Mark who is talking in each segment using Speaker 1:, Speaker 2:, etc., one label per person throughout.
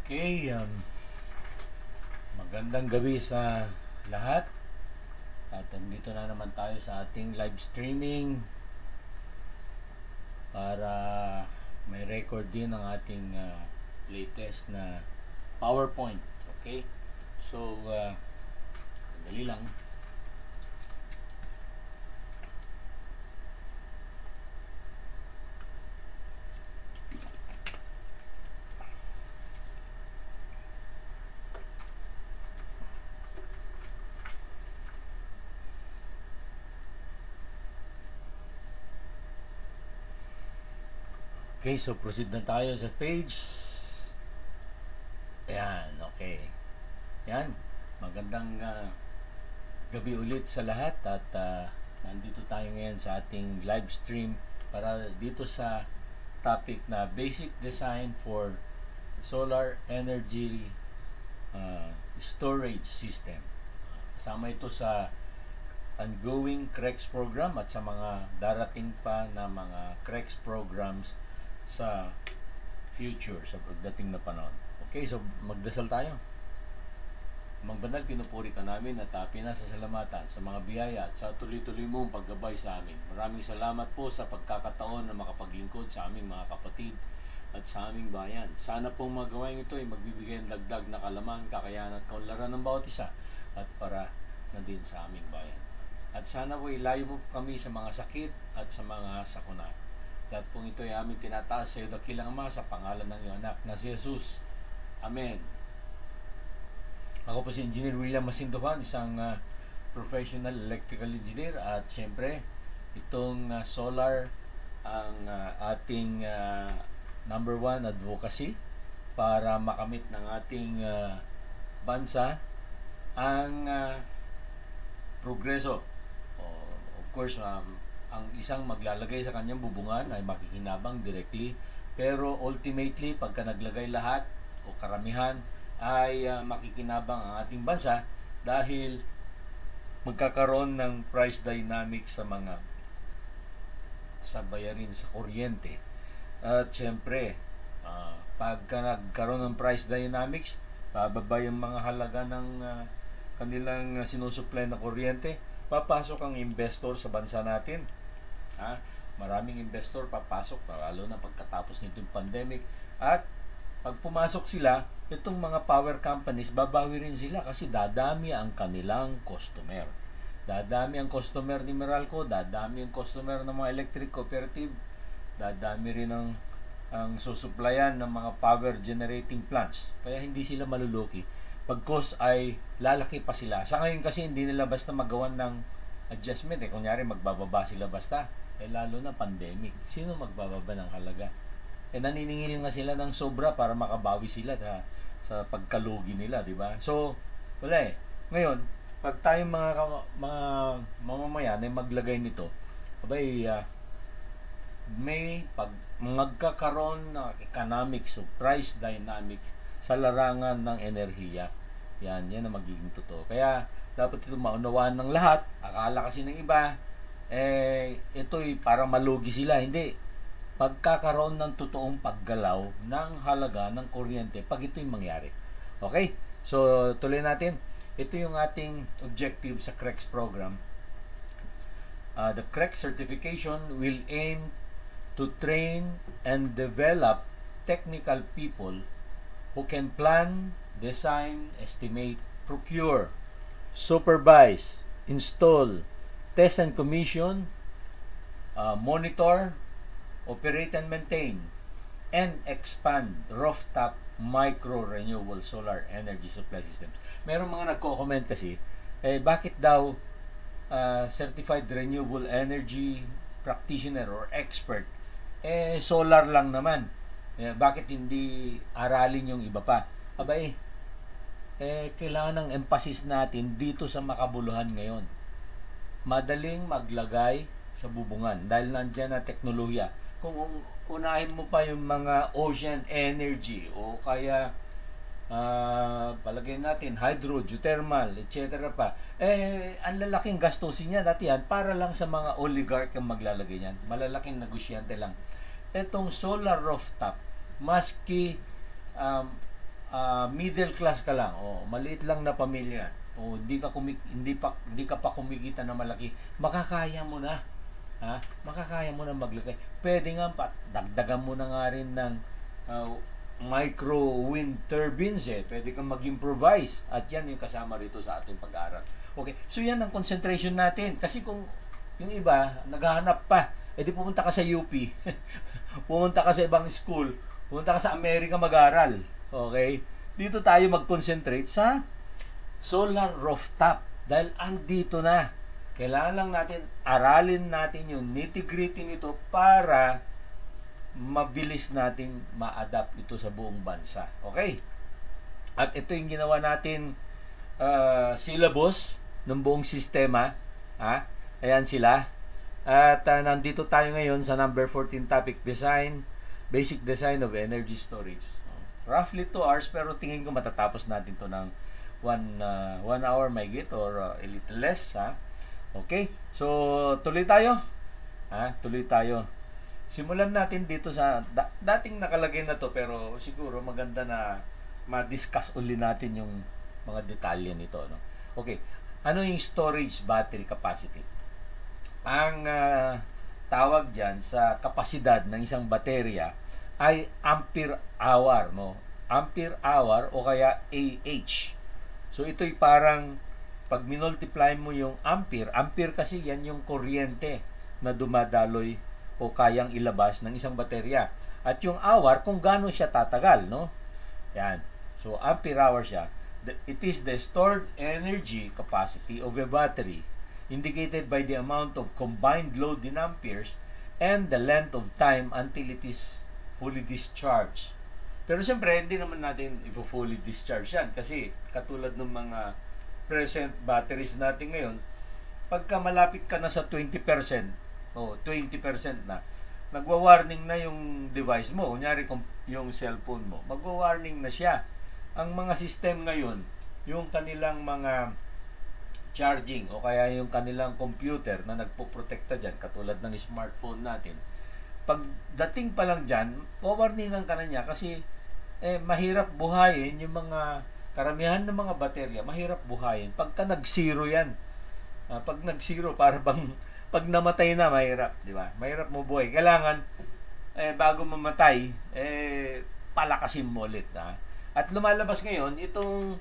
Speaker 1: Okay, magandang gabi sa lahat. At andito na naman tayo sa ating live streaming para may record din ang ating latest na PowerPoint. Okay? So, dali lang. Okay, so proceed na tayo sa page. Ayan, okay. Yan, magandang gabi ulit sa lahat at nandito tayo ngayon sa ating live stream para dito sa topic na basic design for solar energy storage system. Kasama ito sa ongoing CREX program at sa mga darating pa na mga CREX programs sa future, sa pagdating na panahon. Okay, so magdasal tayo. Amang banal, pinupuri ka namin at pinasasalamatan sa mga biyaya at sa tuloy-tuloy mong paggabay sa amin. Maraming salamat po sa pagkakataon na makapaglingkod sa aming mga kapatid at sa aming bayan. Sana pong magawain ito ay magbibigay ng dagdag na kalaman, kakayahan at kaunlaran ng bawat isa at para na din sa aming bayan. At sana po ilayo mo kami sa mga sakit at sa mga sakuna. Lahat pong ito ay aming tinataas sa iyo, dakilang Ama, sa pangalan ng iyong anak na si Jesus. Amen. Ako po si Engineer William Masinduhan, isang professional electrical engineer, at syempre itong solar ang ating number one advocacy para makamit ng ating bansa ang progreso. Of course, ang isang maglalagay sa kanyang bubungan ay makikinabang directly, pero ultimately pagka naglagay lahat o karamihan ay makikinabang ang ating bansa dahil magkakaroon ng price dynamics sa bayarin sa kuryente. At syempre, pagka nagkaroon ng price dynamics, bababa yung mga halaga ng kanilang sinusupply na kuryente, papasok ang investor sa bansa natin. Maraming investor papasok, lalo na pagkatapos nito yung pandemic. At pag pumasok sila, itong mga power companies, babawi rin sila kasi dadami ang kanilang customer. Dadami ang customer ni Meralco, dadami ang customer ng mga electric cooperative, dadami rin ang susuplayan ng mga power generating plants. Kaya hindi sila maluluki. Pagkos ay lalaki pa sila. Sa ngayon kasi hindi nila basta magawan ng adjustment. Kunyari magbababa sila basta. Lalo na pandemic. Sino magbababa ng halaga? Naniningil nga sila ng sobra para makabawi sila sa pagkalugi nila, di ba? So, wala eh. Ngayon, pag tayong mga mamamayan ay maglagay nito, may pag magkakaroon ng economics o price dynamics sa larangan ng enerhiya. Yan ang magiging totoo. Kaya, dapat ito maunawaan ng lahat. Akala kasi ng iba, ito'y para malugi sila. Hindi. Pagkakaroon ng totoong paggalaw ng halaga ng kuryente pag ito'y mangyari. Okay? So, tuloy natin. Ito yung ating objective sa CREX program. The CREX certification will aim to train and develop technical people who can plan, design, estimate, procure, supervise, install, test and commission, monitor, operate and maintain, and expand rooftop micro-renewable solar energy supply systems. Merong mga nagko-comment kasi, bakit daw certified renewable energy practitioner or expert, solar lang naman. Bakit hindi aralin yung iba pa? Kailangan ng emphasis natin dito sa makabuluhan ngayon. Madaling maglagay sa bubungan dahil nandyan na teknolohiya. Kung unahin mo pa yung mga ocean energy o kaya palagay natin hydro, geothermal, etc. pa, ang lalaking gastusin niya dati yan para lang sa mga oligarch ang maglalagay niyan. Malalaking negosyante lang. Etong solar rooftop, maski middle class ka lang, maliit lang na pamilya, hindi ka pa kumikita na malaki, makakaya mo na. Makakaya mo na maglagay. Pwede nga pa dagdagan mo na nga rin ng micro wind turbines Pwede kang mag-improvise at yan yung kasama rito sa ating pag-aaral. Okay, so yan ang concentration natin. Kasi kung yung iba naghahanap pa, di pumunta ka sa UP. Pumunta ka sa ibang school. Pumunta ka sa Amerika mag-aral. Okay? Dito tayo mag-concentrate sa solar rooftop. Dahil andito na. Kailangan lang natin, aralin natin yung nitty-gritty nito para mabilis nating ma-adapt ito sa buong bansa. Okay? At ito yung ginawa natin syllabus ng buong sistema. Ayan sila. At nandito tayo ngayon sa number 14 topic, basic design of energy storage. Roughly 2 hours, pero tingin ko matatapos natin to ng 1 hour may git or a little less. Okay? So, tuloy tayo. Tuloy tayo. Simulan natin dito sa dating nakalagay na to, pero siguro maganda na ma-discuss uli natin yung mga detalye nito, no? Okay. Ano yung storage battery capacity? Ang tawag diyan sa kapasidad ng isang baterya ay ampere hour, no? Ampere hour o kaya AH. So ito'y parang pag minultiply mo yung ampere kasi yan yung kuryente na dumadaloy o kayang ilabas ng isang baterya. At yung hour, kung gaano siya tatagal, no? Yan. So, ampere hour siya. It is the stored energy capacity of a battery indicated by the amount of combined load in amperes and the length of time until it is fully discharged. Pero siyempre, hindi naman natin fully discharge yan kasi katulad ng mga present batteries natin ngayon, pagka malapit ka na sa 20% o 20% na, nagwa-warning na yung device mo. Kunyari yung cellphone mo, magwa-warning na siya. Ang mga system ngayon, yung kanilang mga charging o kaya yung kanilang computer na nagpoprotekta dyan, katulad ng smartphone natin, pagdating pa lang dyan, warningan ka na niya kasi mahirap buhayin yung mga karamihan ng mga baterya, mahirap buhayin. Pagka nag-zero yan, pag nag-zero, para bang pag namatay na, mahirap, di ba? Mahirap mo buhay. Kailangan, bago mamatay, palakasin mo ulit. At lumalabas ngayon, itong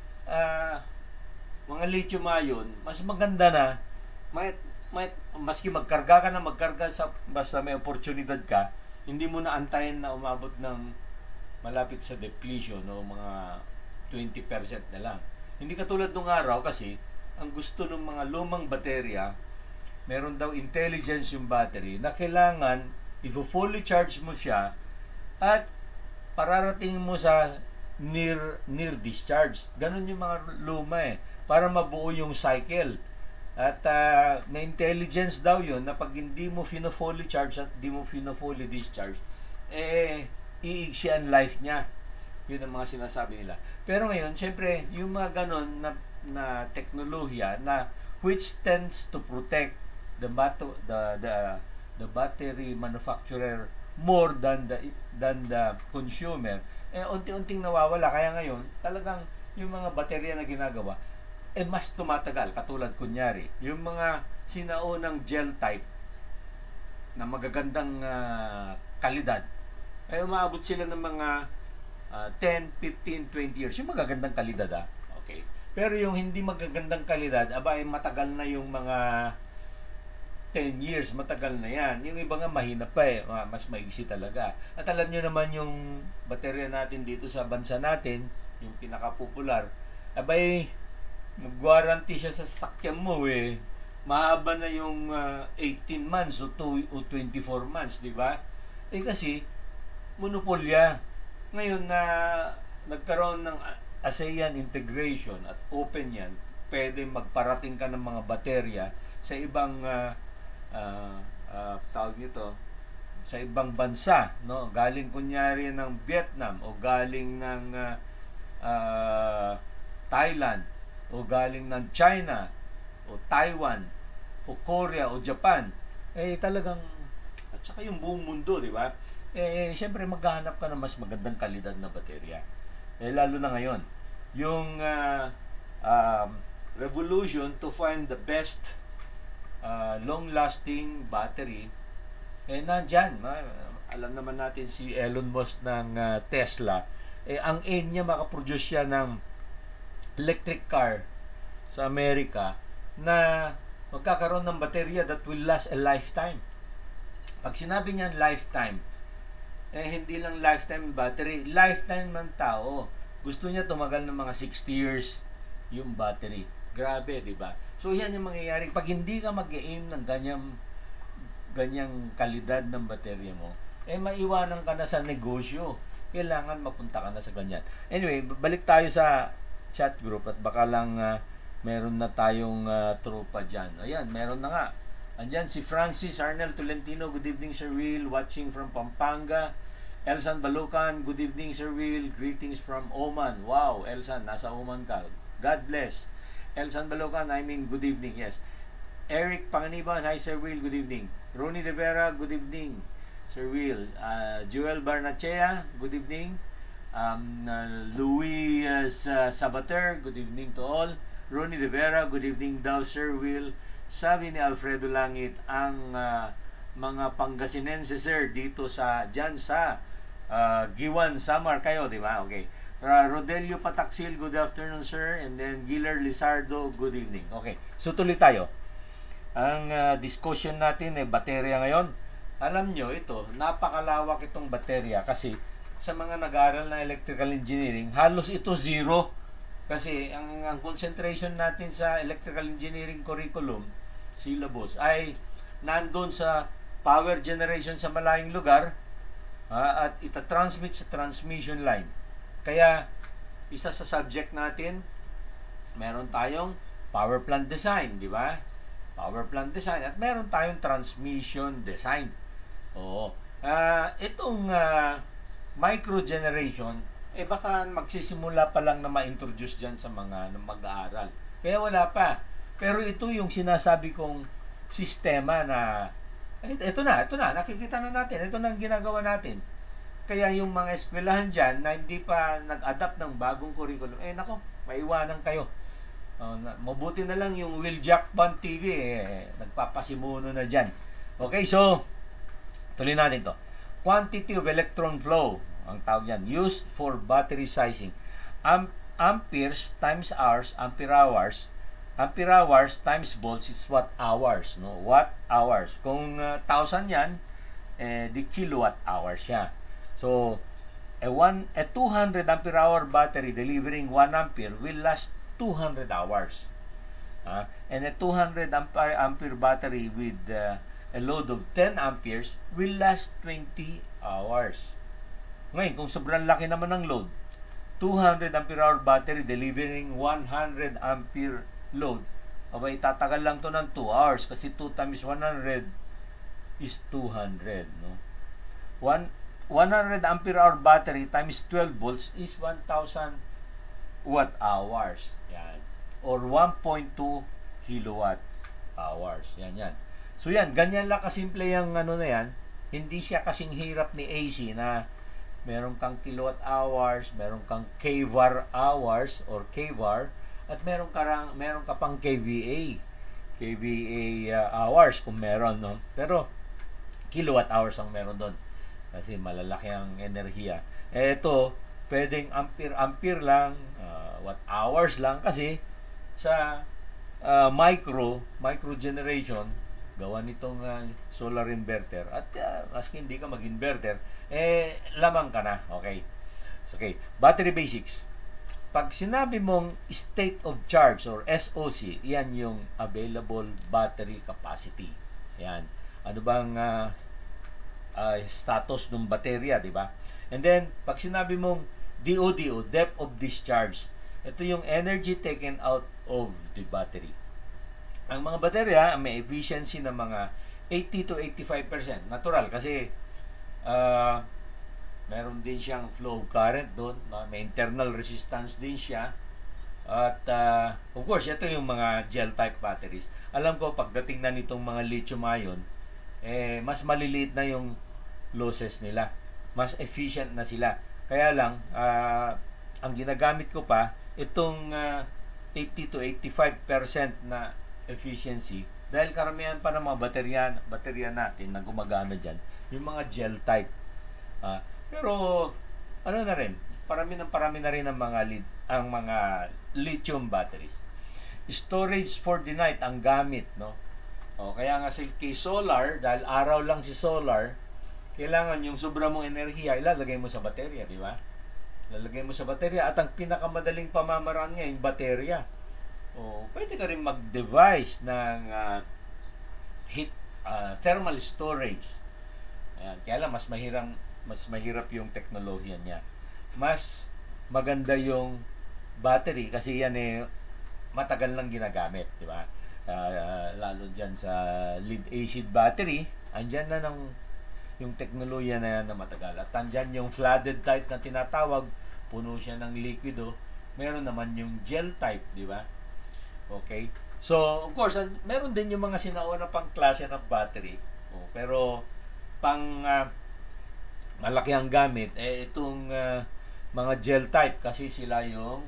Speaker 1: mga lithium-ion, mas maganda na, maski magkarga ka na, basta may oportunidad ka, hindi mo na antayin na umabot ng malapit sa depletion o mga 20% na lang. Hindi katulad nung araw kasi ang gusto ng mga lumang baterya, meron daw intelligence yung battery na kailangan i-fully charge mo siya at pararating mo sa near discharge. Ganun yung mga luma para mabuo yung cycle. At may intelligence daw yun na pag hindi mo fully charge at hindi mo fully discharge, iigsi ang life niya. Yun ang mga sinasabi nila. Pero ngayon, siyempre, yung mga ganon na teknolohiya na which tends to protect the battery manufacturer more than the consumer, unti-unting nawawala. Kaya ngayon, talagang yung mga baterya na ginagawa, mas tumatagal. Katulad kunyari, yung mga sinaunang gel type na magagandang kalidad, umaabot sila ng mga 10, 15, 20 years. Yung magagandang kalidad, okay. Pero yung hindi magagandang kalidad, matagal na yung mga 10 years, matagal na yan. Yung iba nga mahina pa mas maigsi talaga. At alam nyo naman yung baterya natin dito sa bansa natin, yung pinaka-popular, mag-warranty siya sa sakyan mo mahaba na yung 18 months o 24 months, di ba? Kasi monopolya. Ngayon na nagkaroon ng ASEAN integration at open yan, pwede magparating ka ng mga baterya sa ibang tawag nito, sa ibang bansa, no? Galing kunyari ng Vietnam o galing ng Thailand o galing ng China o Taiwan o Korea o Japan, talagang, at saka yung buong mundo, di ba? Siyempre maghahanap ka ng mas magandang kalidad na baterya. lalo na ngayon. Yung revolution to find the best long-lasting battery, nandyan. Alam naman natin si Elon Musk ng Tesla. Ang aim niya makaproduce siya ng electric car sa Amerika na magkakaroon ng baterya that will last a lifetime. Pag sinabi niya lifetime, hindi lang lifetime battery, lifetime ng tao. Gusto niya tumagal ng mga 60 years yung battery. Grabe, di ba? So, yan yung mangyayari. Pag hindi ka mag-aim ng ganyang kalidad ng baterya mo, maiwanan ka na sa negosyo. Kailangan mapunta ka na sa ganyan. Anyway, balik tayo sa chat group at baka lang meron na tayong tropa dyan. Ayan, meron na nga. Andyan si Francis Arnel Tolentino. Good evening, Sir Will. Watching from Pampanga. Elsan Balucan. Good evening, Sir Will. Greetings from Oman. Wow, Elsan, nasa Oman ka. God bless. Elsan Balucan, good evening. Yes. Eric Panganiban. Hi, Sir Will. Good evening. Ronnie De Vera. Good evening, Sir Will. Joel Barnachea. Good evening. Louis Sabater. Good evening to all. Ronnie De Vera. Good evening daw, Sir Will. Sabi ni Alfredo Langit, ang mga Pangasinense, sir, dito dyan sa Giwan, Samar kayo, di ba? Okay. Rodelio Pataksil, good afternoon, sir. And then Giler Lizardo, good evening. Okay. So tuloy tayo. Ang discussion natin baterya ngayon. Alam nyo, ito, napakalawak itong baterya kasi sa mga nag-aaral na electrical engineering, halos ito zero. Kasi ang concentration natin sa electrical engineering curriculum, syllabus, ay nandun sa power generation sa malayong lugar at itatransmit sa transmission line. Kaya, isa sa subject natin, meron tayong power plant design, di ba? Power plant design. At meron tayong transmission design. Oo. Itong micro generation, baka magsisimula pa lang na ma-introduce dyan sa mga mag-aaral. Kaya wala pa. Pero ito yung sinasabi kong sistema na, ito na, nakikita na natin. Ito na ang ginagawa natin. Kaya yung mga eskwelahan dyan na hindi pa nag-adapt ng bagong curriculum, nako, maiwanan kayo. Mabuti na lang yung Will Jack Band TV, nagpapasimuno na dyan. Okay, so, tuloy natin to. Quantity of electron flow, ang tawag yan, used for battery sizing. Amperes times hours, ampere hours times volts is watt hours, no? Watt hours. Kung 1,000 yan, di kilowatt hours siya. So, a 200 ampere hour battery delivering 1 ampere will last 200 hours. And a 200 ampere battery with a load of 10 amperes will last 20 hours. Ngayon, kung sobrang laki naman ng load, 200 ampere hour battery delivering 100 ampere load, itatagal lang to ng 2 hours kasi 2 times 100 is 200, no? 100 ampere hour battery times 12 volts is 1,000 watt hours. Yan. Or 1.2 kilowatt hours. Yan. So yan, ganyan lang kasimple yung na yan. Hindi siya kasing hirap ni AC na meron kang kilowatt hours, meron kang kVAR hours or kVAR, at meron ka pang kVA hours kung meron, no? Pero kilowatt hours ang meron doon kasi malalaki ang enerhiya. Ito, pwedeng ampere lang, watt hours lang kasi sa micro generation, gawa nitong solar inverter at maski hindi ka mag-inverter, lamang ka na. Okay. Battery basics. Pag sinabi mong state of charge or SOC, yan yung available battery capacity. Yan. Ano bang status ng baterya, di ba? And then, pag sinabi mong DODO, depth of discharge, ito yung energy taken out of the battery. Ang mga baterya, may efficiency ng mga 80 to 85%. Natural, kasi meron din siyang flow current doon. May internal resistance din siya. At, of course, ito yung mga gel-type batteries. Alam ko, pagdating na nitong mga lithium-ion, mas maliliit na yung losses nila. Mas efficient na sila. Kaya lang, ang ginagamit ko pa itong 80 to 85% na efficiency dahil karamihan pa ng mga baterya natin na gumagana dyan, yung mga gel type. Pero ano na rin, parami na rin ang mga lithium batteries. Storage for the night ang gamit, no? Kaya nga kay solar, dahil araw lang si solar, kailangan yung sobra mong enerhiya ilalagay mo sa baterya, di ba? Lalagay mo sa baterya at ang pinakamadaling pamamaraan nga yung baterya. Pwede ka rin mag-device ng heat thermal storage. Ayan, kaya lang mas mahirap yung teknolohiya niya. Mas maganda yung battery kasi yan matagal lang ginagamit, di ba? Lalo dyan sa lead acid battery, andyan na yung teknolohiya na yan na matagal. At andyan yung flooded type na tinatawag, puno siya ng liquido. Meron naman yung gel type, di ba? Okay? So, of course, meron din yung mga sinauna pang klase ng battery. Pero, malaki ang gamit, itong mga gel type kasi sila yung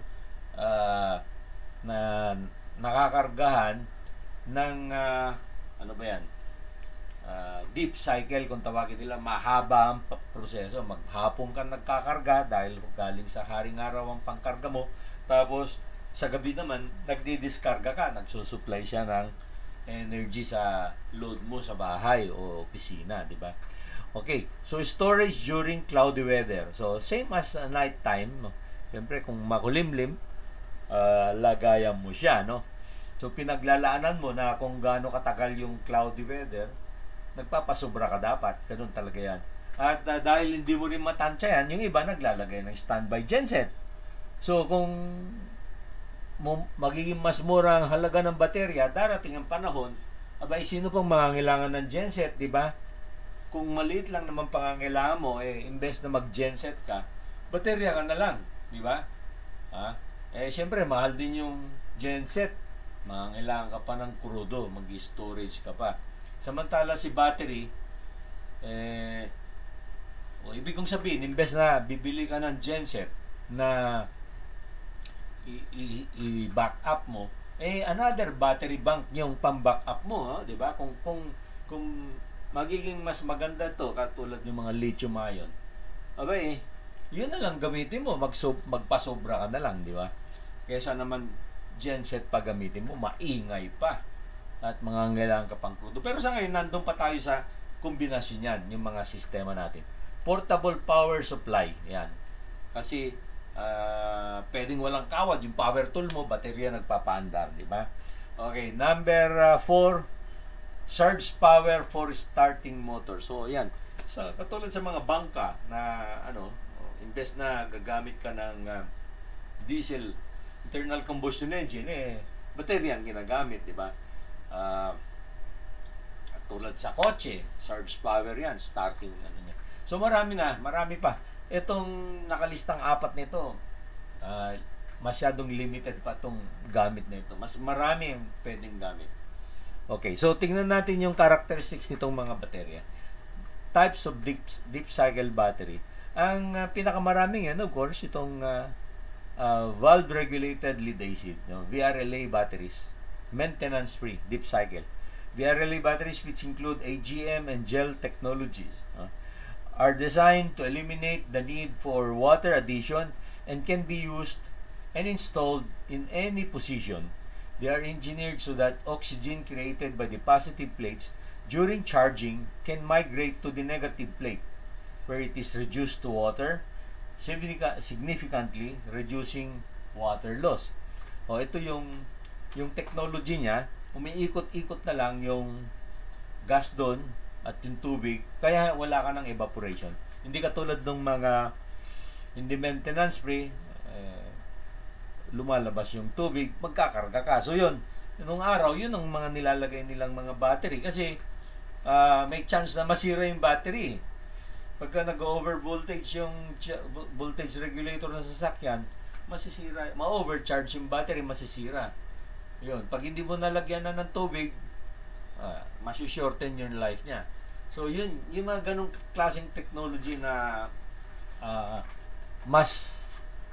Speaker 1: na nakakargahan ng ano ba yan? Deep cycle kung tawagin nila, mahaba ang proseso. Maghapon ka nagkakarga dahil galing sa haring araw ang pangkarga mo, tapos sa gabi naman nagdi-diskarga ka, nagsusupply siya ng energy sa load mo sa bahay o opisina, di ba? Okay, so storage during cloudy weather. So same as night time, no? Siyempre kung makulimlim, lagayan mo siya, no? So pinaglalaanan mo na kung gaano katagal yung cloudy weather, nagpapasobra ka dapat. Ganun talaga yan. At dahil hindi mo rin matansya yan, yung iba naglalagay ng standby genset. So kung magiging mas mura ang halaga ng baterya, darating ang panahon, abay sino pang mangangailangan ng genset, di ba? Kung maliit lang naman pangangailangan mo, imbes na mag-genset ka, baterya ka na lang, di ba? Siyempre, mahal din yung genset. Mangangailangan ka pa ng krudo, mag-storage ka pa. Samantala si battery, ibig kong sabihin, imbes na bibili ka ng genset na i-back up mo, another battery bank yung pang-back up mo, di ba? Kung magiging mas maganda to, katulad ng mga lithium ion, abay, yun na lang gamitin mo, magpasobra ka na lang, di ba? Kesa naman genset pa gamitin mo, maingay pa at mangangailangan ka pang krudo. Pero sa ngayon, nandun pa tayo sa kombinasyon yan, yung mga sistema natin. Portable power supply, yan. Kasi pwedeng walang kawad, yung power tool mo, baterya nagpapaandar, di ba? Okay, number 4, surge power for starting motor. So, yan. Katulad sa mga bangka na, imbes na gagamit ka ng diesel internal combustion engine, baterya ang ginagamit, di ba? Tulad sa kotse, surge power yan, starting niya. So marami pa. Itong nakalistang 4 nito, masyadong limited pa itong gamit nito. Mas marami ang pwedeng gamit. Okay, so tingnan natin yung characteristics nitong mga baterya. Types of deep cycle battery. Ang pinakamaraming yan, of course, itong valve regulated lead acid, VRLA batteries, maintenance free deep cycle. VRLA batteries, which include AGM and gel technologies, are designed to eliminate the need for water addition and can be used and installed in any position. They are engineered so that oxygen created by the positive plates during charging can migrate to the negative plate, where it is reduced to water, significantly reducing water loss. Ito yung technology niya, umiikot-ikot na lang yung gas doon at yung tubig, kaya wala ka ng evaporation. Hindi katulad ng mga hindi maintenance free, lumalabas yung tubig, magkakarga ka. So yun, nung araw, yun ang mga nilalagay nilang mga battery kasi may chance na masira yung battery. Pagka nag-over voltage yung voltage regulator ng sasakyan, masisira, ma-overcharge yung battery, masisira. Yun, pag hindi mo nalagyan na ng tubig, masu-shorten yung life niya. So yun, yung mga ganong klaseng technology na mas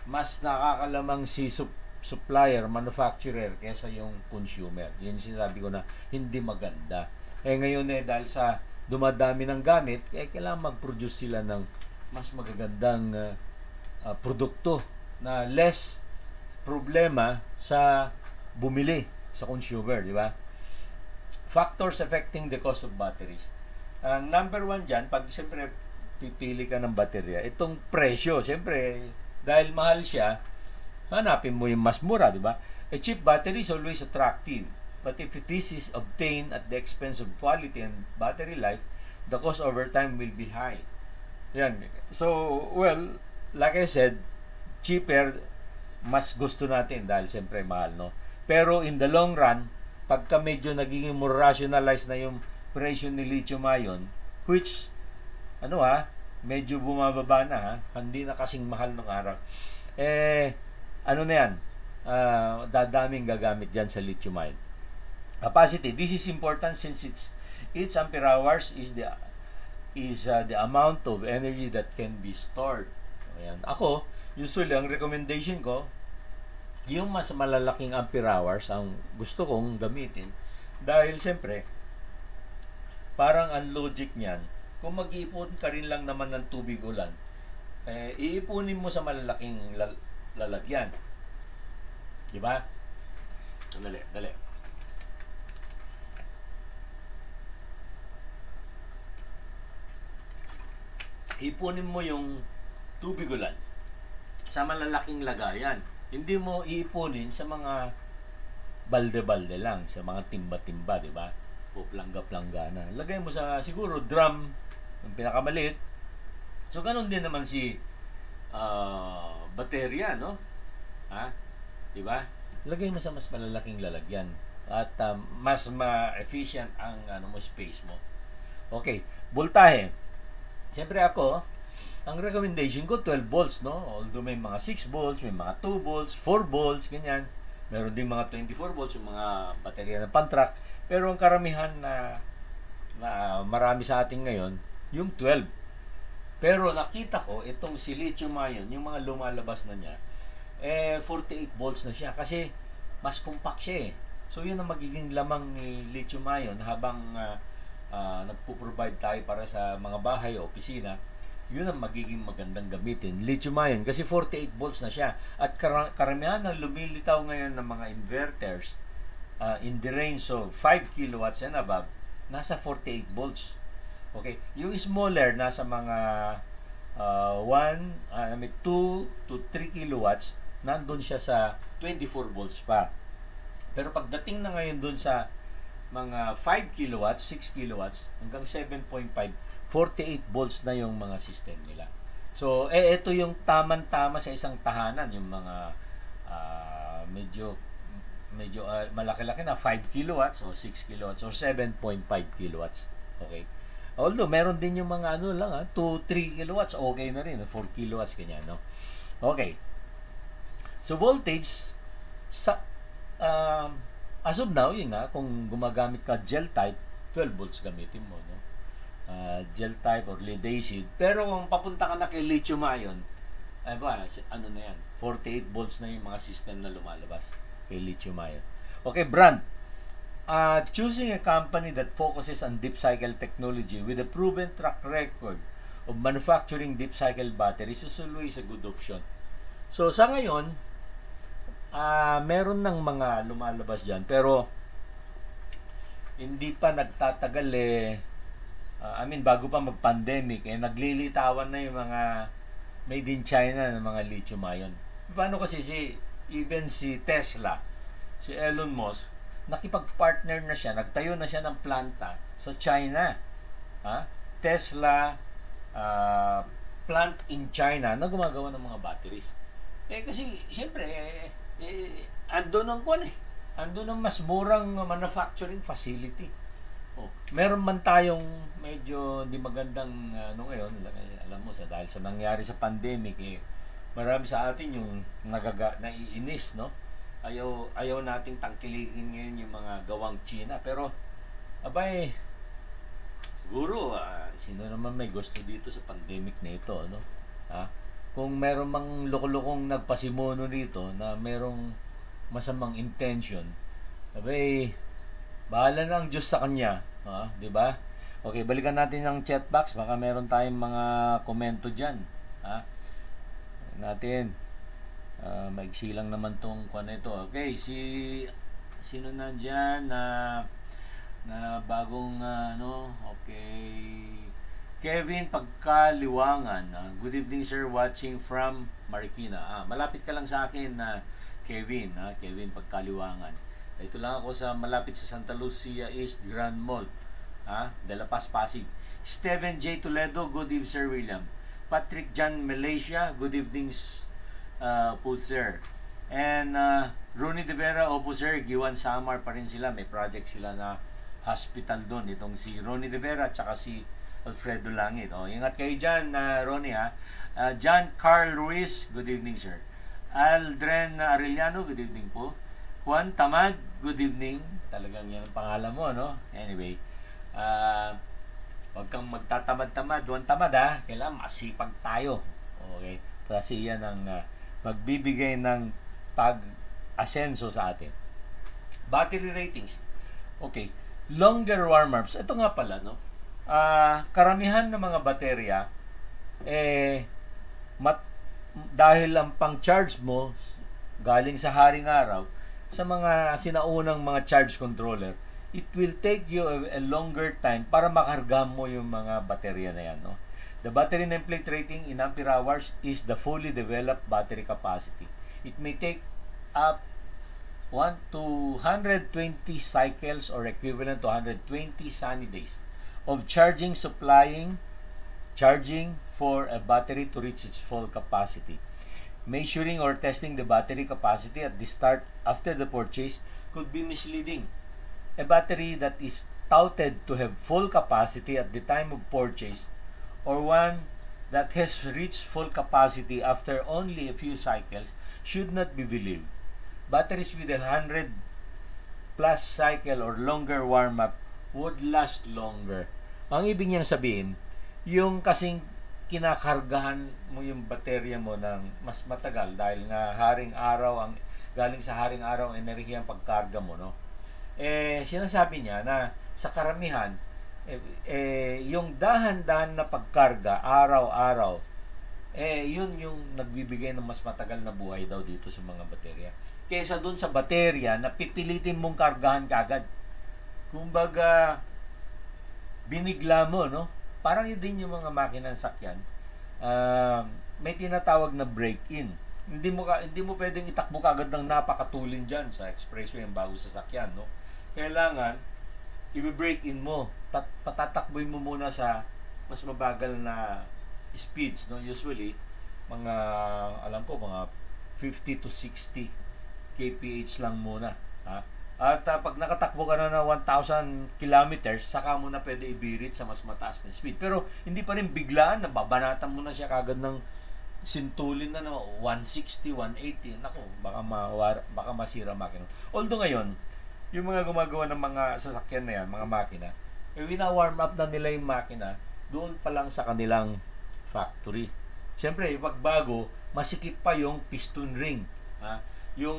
Speaker 1: mas nakakalamang si supplier, manufacturer kaysa yung consumer. Yun sinasabi ko na hindi maganda. Ngayon dahil sa dumadami ng gamit, kailangan mag-produce sila ng mas magagandang produkto na less problema sa bumili sa consumer, di ba? Factors affecting the cost of batteries. Ang number one dyan, pag siyempre pipili ka ng baterya, itong presyo, siyempre, dahil mahal siya, hanapin mo yung mas mura, di ba? A cheap battery is always attractive. But if this is obtained at the expense of quality and battery life, the cost over time will be high. Yan. So, well, like I said, cheaper, mas gusto natin dahil siyempre mahal, no? Pero in the long run, pagka medyo nagiging more rationalized na yung presyo ni lithium-ion, which, medyo bumababa na, hindi na kasing mahal ng araw. Ano na yan? Dadaming gagamit dyan sa lithium-ion. Capacity. This is important since its ampere hours is the amount of energy that can be stored. Ayan. Ako, usually, ang recommendation ko, yung mas malalaking ampere hours ang gusto kong gamitin dahil siyempre, parang ang logic niyan, kung mag-iipon ka rin lang naman ng tubig ulan, iipunin mo sa malalaking lalagyan. Diba? Dali. Ipunin mo yung tubig ulan sa malalaking lagayan. Hindi mo iipunin sa mga balde-balde lang, sa mga timba-timba, di ba? O plangga-plangga na. Lagay mo sa siguro drum, yung pinakamaliit. So ganun din naman si baterya, no? Di ba? Lagay mo sa mas malalaking lalagyan at mas ma-efficient ang space mo. Okay, voltahe. Siyempre ako, ang recommendation ko 12 volts, no? Although may mga 6 volts, may mga 2 volts, 4 volts, ganyan. Meron din mga 24 volts yung mga baterya ng pantrak. Pero ang karamihan na marami sa atin ngayon, yung 12. Pero nakita ko, itong si lithium-ion, yung mga lumalabas na niya, 48 volts na siya. Kasi mas compact siya eh. So yun ang magiging lamang ni lithium-ion habang nagpo-provide tayo para sa mga bahay o opisina. Yun ang magiging magandang gamitin, lithium-ion, kasi 48 volts na siya. At karamihan ng lumilitaw ngayon ng mga inverters in the range of 5 kilowatts and above, nasa 48 volts. Okay, yung smaller nasa mga 2 to 3 kilowatts, nandun siya sa 24 volts pa. Pero pagdating na ngayon dun sa mga 5 kilowatts, 6 kilowatts, hanggang 7.5, 48 volts na yung mga system nila. So, ito yung tamang-tama sa isang tahanan, yung mga medyo malaki-laki na 5 kilowatts o 6 kilowatts or 7.5 kilowatts. Okay? Although, meron din yung mga 2, 3 kilowatts, okay na rin. 4 kilowatts, ganyan, no? Okay. So, voltage, as of now, yun nga, kung gumagamit ka gel type, 12 volts gamitin mo, no? Gel type or lead acid. Pero kung papunta ka na kay lithium-ion, na yan? 48 volts na yung mga system na lumalabas kay lithium-ion. Okay, brand. Choosing a company that focuses on deep cycle technology with a proven track record of manufacturing deep cycle batteries is always a good option. So, sa ngayon, meron ng mga lumalabas dyan, pero hindi pa nagtatagal bago pa mag-pandemic, naglilitawan na yung mga made in China ng mga lithium-ion. Paano kasi even si Tesla, si Elon Musk, nakipag-partner na siya, nagtayo na siya ng planta sa China. Tesla plant in China na gumagawa ng mga batteries. Kasi, siyempre, andun ang mas murang manufacturing facility. Meron man tayong medyo di magandang ngayon, alam mo, dahil sa nangyari sa pandemic, marami sa atin yung naiinis, no? Ayaw nating tangkilikin ngayon yung mga gawang China. Pero, siguro, sino naman may gusto dito sa pandemic na ito, no? kung meron mang loko-lokong nagpasimuno dito na merong masamang intention, sabi, bahala na ang Diyos sa kanya. Di ba? Okay, balikan natin ang chat box. Baka meron tayong mga komento dyan. Natin. Maigsi lang naman tong kung ito. Okay, sino nandyan na bagong okay. Kevin Pagkaliwangan. Good evening sir, watching from Marikina. Malapit ka lang sa akin na Kevin, Kevin Pagkaliwangan. Ito lang ako sa malapit sa Santa Lucia East Grand Mall, De La Paz, Pasig. Steven J. Toledo, good evening Sir William. Patrick Jan Malaysia, good evening po sir. And Ronnie De Vera, opo sir, Giwan Samar pa rin sila. May project sila na hospital doon. Itong si Ronnie De Vera at saka si Alfredo Langit. Ingat kayo dyan, Ronnie John Carl Ruiz, good evening sir. Aldren Arellano, good evening po. Juan Tamad, good evening. Talagang yan ang pangalan mo, no? Anyway, wag kang magtatamad-tamad. Juan Tamad, kailangan masipag tayo. Okay? Kasi yan ang magbibigay ng pag-asenso sa atin. Battery ratings. Okay. Longer warm-ups. Ito nga pala, no? Karamihan ng mga baterya, dahil ang pang-charge mo galing sa haring araw, sa mga sinaunang mga charge controller, it will take you a longer time para makarga mo yung mga baterya na yan, no? The battery nameplate rating in ampere hours is the fully developed battery capacity. It may take up 120 cycles or equivalent to 120 sunny days of charging for a battery to reach its full capacity. Measuring or testing the battery capacity at the start after the purchase could be misleading. A battery that is touted to have full capacity at the time of purchase, or one that has reached full capacity after only a few cycles, should not be believed. Batteries with 100 plus cycle or longer warm-up would last longer. Ang ibig niyang sabihin, yung kasing kinakargahan mo yung baterya mo ng mas matagal dahil nga galing sa haring araw ang enerhiya ang pagkarga mo, no? Sinasabi niya na sa karamihan, yung dahan-dahan na pagkarga araw-araw, yun yung nagbibigay ng mas matagal na buhay daw dito sa mga baterya. Kaysa dun sa baterya na pipilitin mong kargahan kagad. Kumbaga, binigla mo, no? Parang yun din yung mga makina ng sakyan. May tinatawag na break-in. Hindi mo pwedeng itakbo kagad ng napakatulin dyan sa expressway ang bago sa sakyan, no? Kailangan i-break-in mo. Patatakboy mo muna sa mas mabagal na speeds, no? Usually mga 50 to 60 kph lang muna, At pag nakatakbo ka na 1,000 kilometers, saka mo na pwede ibirit sa mas mataas na speed. Pero hindi pa rin biglaan na babanatan mo na siya kagad ng sintulin na 160, 180. Nako, baka masira makina. Although ngayon, yung mga gumagawa ng mga sasakyan na yan, mga makina, wina-warm up na nila yung makina doon pa lang sa kanilang factory. Siyempre, pag bago, masikip pa yung piston ring. Yung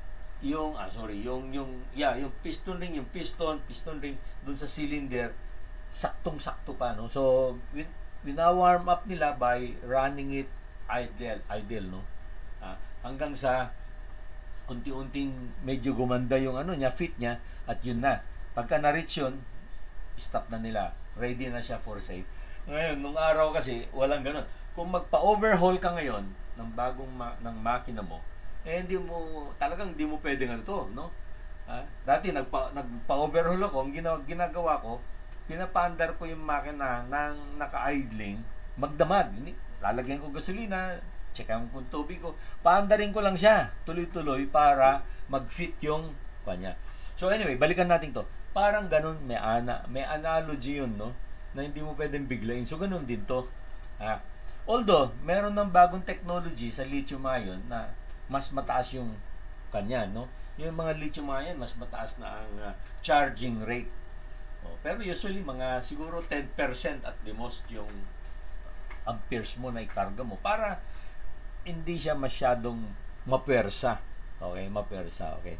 Speaker 1: piston ring doon sa cylinder, saktong-sakto pa, no? So, wina-warm up nila by running it idle, no? Hanggang sa unti-unting medyo gumanda yung fit niya, at yun na. Pagka na-reach yun, stop na nila. Ready na siya for sale. Ngayon, nung araw kasi, walang ganun. Kung magpa-overhaul ka ngayon ng ng makina mo, hindi mo pwedeng no? Dati nagpa-overhaul ako, ang ginagawa ko, pinapaandar ko yung makina ng naka-idling, magdamag. Lalagyan ko gasolina, checkan ko yung tubig ko, paandarin ko lang siya, tuloy-tuloy para mag-fit yung kanya. So anyway, balikan natin to. Parang ganun, may analogy yun, no? Na hindi mo pwedeng biglayin. So ganun din to. Although, meron ng bagong technology sa lithium-ion na mas mataas yung kanya, no? Yung mga lithium-ion, mas mataas na ang charging rate. Pero usually, siguro 10% at the most yung amperes mo na ikarga mo para hindi siya masyadong mapersa. Okay, mapersa, okay.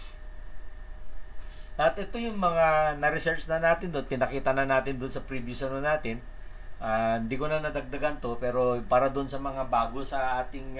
Speaker 1: At ito yung mga na-research na natin doon, pinakita na natin doon sa previous ano natin. Hindi ko na nadagdagan to, pero para doon sa mga bago sa ating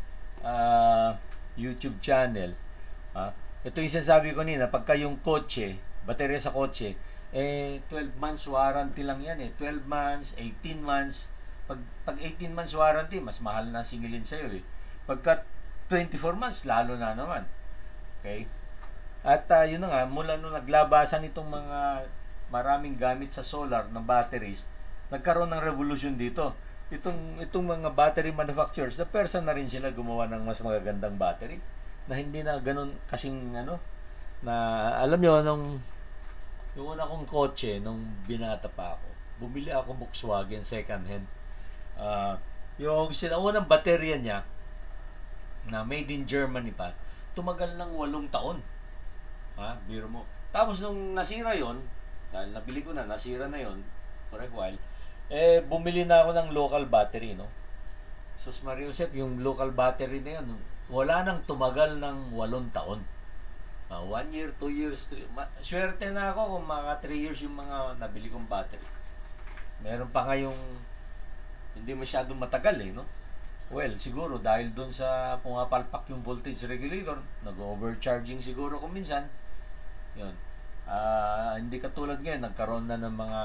Speaker 1: YouTube channel, ito yung sinasabi ko nina, pagka yung kotse, baterya sa kotse, 12 months warranty lang yan 12 months, 18 months. Pag 18 months warranty, mas mahal na singilin sa'yo Pagka 24 months, lalo na naman. Okay? At yun na nga, mula nung naglabasan itong mga maraming gamit sa solar na batteries, nagkaroon ng revolution dito. Itong mga battery manufacturers, na person na rin sila gumawa ng mas magagandang battery na hindi na ganun kasing na alam nyo, yung una kong kotse, nung binata pa ako, bumili ako Volkswagen second hand. Yung unang baterya niya, na made in Germany pa, tumagal ng 8 taon. Biro mo. Tapos nung nasira yon, dahil nabili ko na, nasira na yon for a while, bumili na ako ng local battery, no? Sus Mario Josep, yung local battery na yun, wala nang tumagal ng 8 taon. 1 year, 2 years, 3. Swerte na ako kung mga 3 years yung mga nabili kong battery. Meron pa ngayong hindi masyadong matagal no? Well, siguro dahil doon sa pumapalpak yung voltage regulator, nag-overcharging siguro kung minsan. Yun. Hindi katulad ngayon, nagkaroon na ng mga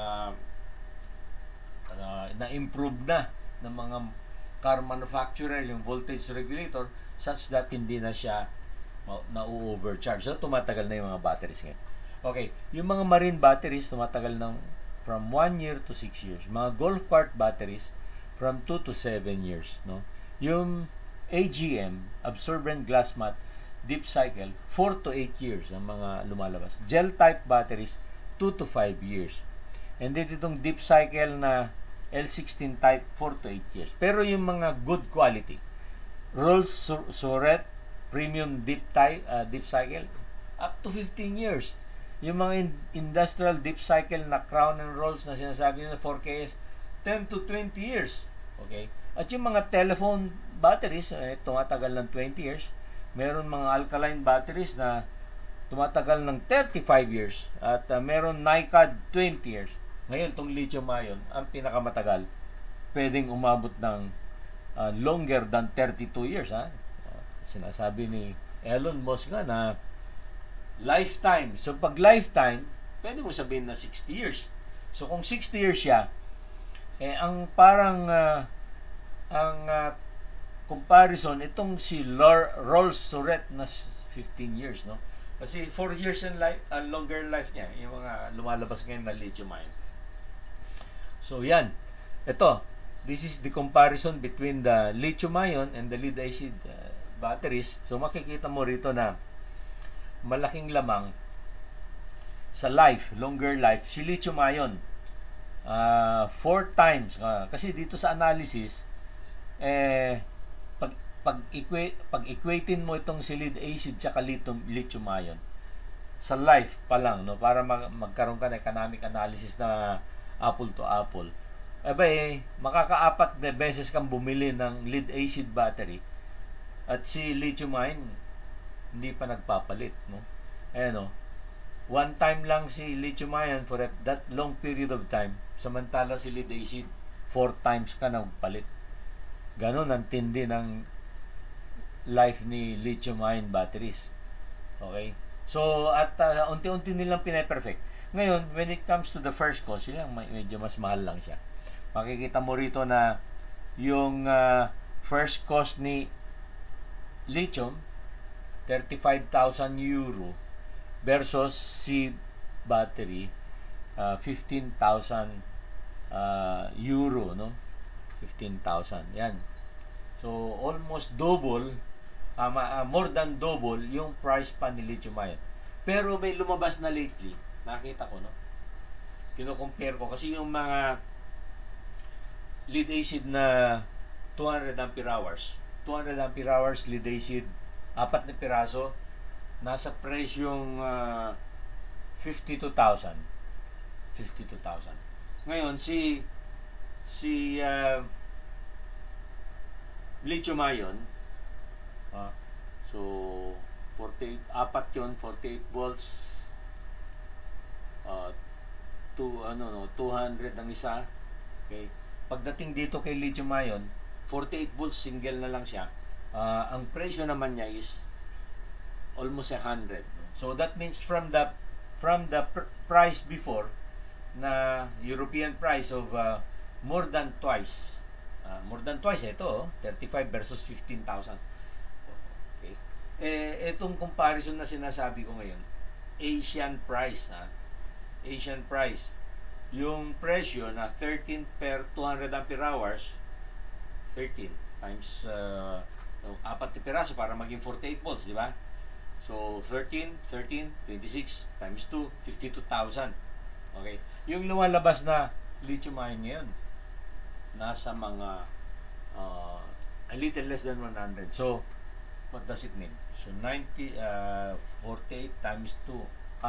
Speaker 1: na-improve na ng mga car manufacturer yung voltage regulator such that hindi na siya na-overcharge. So, tumatagal na yung mga batteries ngayon. Okay, yung mga marine batteries, tumatagal ng from 1 year to 6 years. Mga golf cart batteries, from 2 to 7 years. No? Yung AGM, absorbent glass mat, deep cycle, 4 to 8 years ang mga lumalabas. Gel type batteries, 2 to 5 years. And then itong deep cycle na L16 type, 4 to 8 years. Pero yung mga good quality, Rolls-Royce premium deep cycle, up to 15 years. Yung mga industrial deep cycle na Crown and Rolls na sinasabi nila 4KS, 10 to 20 years. Okay? At yung mga telephone batteries, tumatagal ng 20 years. Meron mga alkaline batteries na tumatagal ng 35 years. At meron NiCad 20 years. Ngayon, itong lithium-ion, ang pinakamatagal, pwedeng umabot ng longer than 32 years. Sinasabi ni Elon Musk nga na lifetime. So, pag lifetime, pwede mo sabihin na 60 years. So, kung 60 years siya, ang parang comparison, itong si Rolls-Royce na 15 years, no? Kasi 4 years and longer life niya, yung mga lumalabas ngayon na lithium-ion. So, yan. Ito, this is the comparison between the lithium-ion and the lead-acid batteries. So, makikita mo rito na malaking lamang sa life, longer life, si lithium-ion. 4 times. Kasi dito sa analysis, pag-equatein mo itong si lead-acid tsaka lithium-ion, sa life pa lang, no, para magkaroon ka ng economic analysis na apple to apple, makaka-4 na beses kang bumili ng lead-acid battery at si lithium-ion hindi pa nagpapalit, no? One time lang si lithium-ion for that long period of time, samantala si lead-acid 4 times ka nagpalit. Ganon ang tindi ng life ni lithium-ion batteries. Okay? So, at unti-unti nilang pinaperfect. Ngayon, when it comes to the first cost, yun lang, medyo mas mahal lang siya. Makikita mo rito na yung first cost ni lithium, 35,000 euro versus si battery, 15,000 euro, no? 15,000. Yan. So, almost double, more than double yung price pa ni lithium-ion. Pero may lumabas na lately, nakita ko, no? Kino-compare ko kasi yung mga lead-acid na 200 ampere hours. 200 ampere hours lead-acid, 4 na piraso, nasa presyong 52,000. 52,000. Ngayon, si
Speaker 2: lithium ion. So 48, apat yun, 48 volts, 200 ang isa. Okay.
Speaker 1: Pagdating dito kay lithium ion,
Speaker 2: 48 volts, single na lang siya. Ang presyo naman niya is almost 100.
Speaker 1: so that means from the price before na European price of more than twice ito 35 versus 15,000. Okay. Itong comparison na sinasabi ko ngayon, Asian price, yung presyo na 13 per 200 ampere hours, 13 times apat na piraso para maging 48 volts, di ba? So 13, 26 times 2, 52,000. Okay. Yung lumalabas na lithium ion ngayon, nasa mga a little less than 100. So what does it mean? So 48 times 2,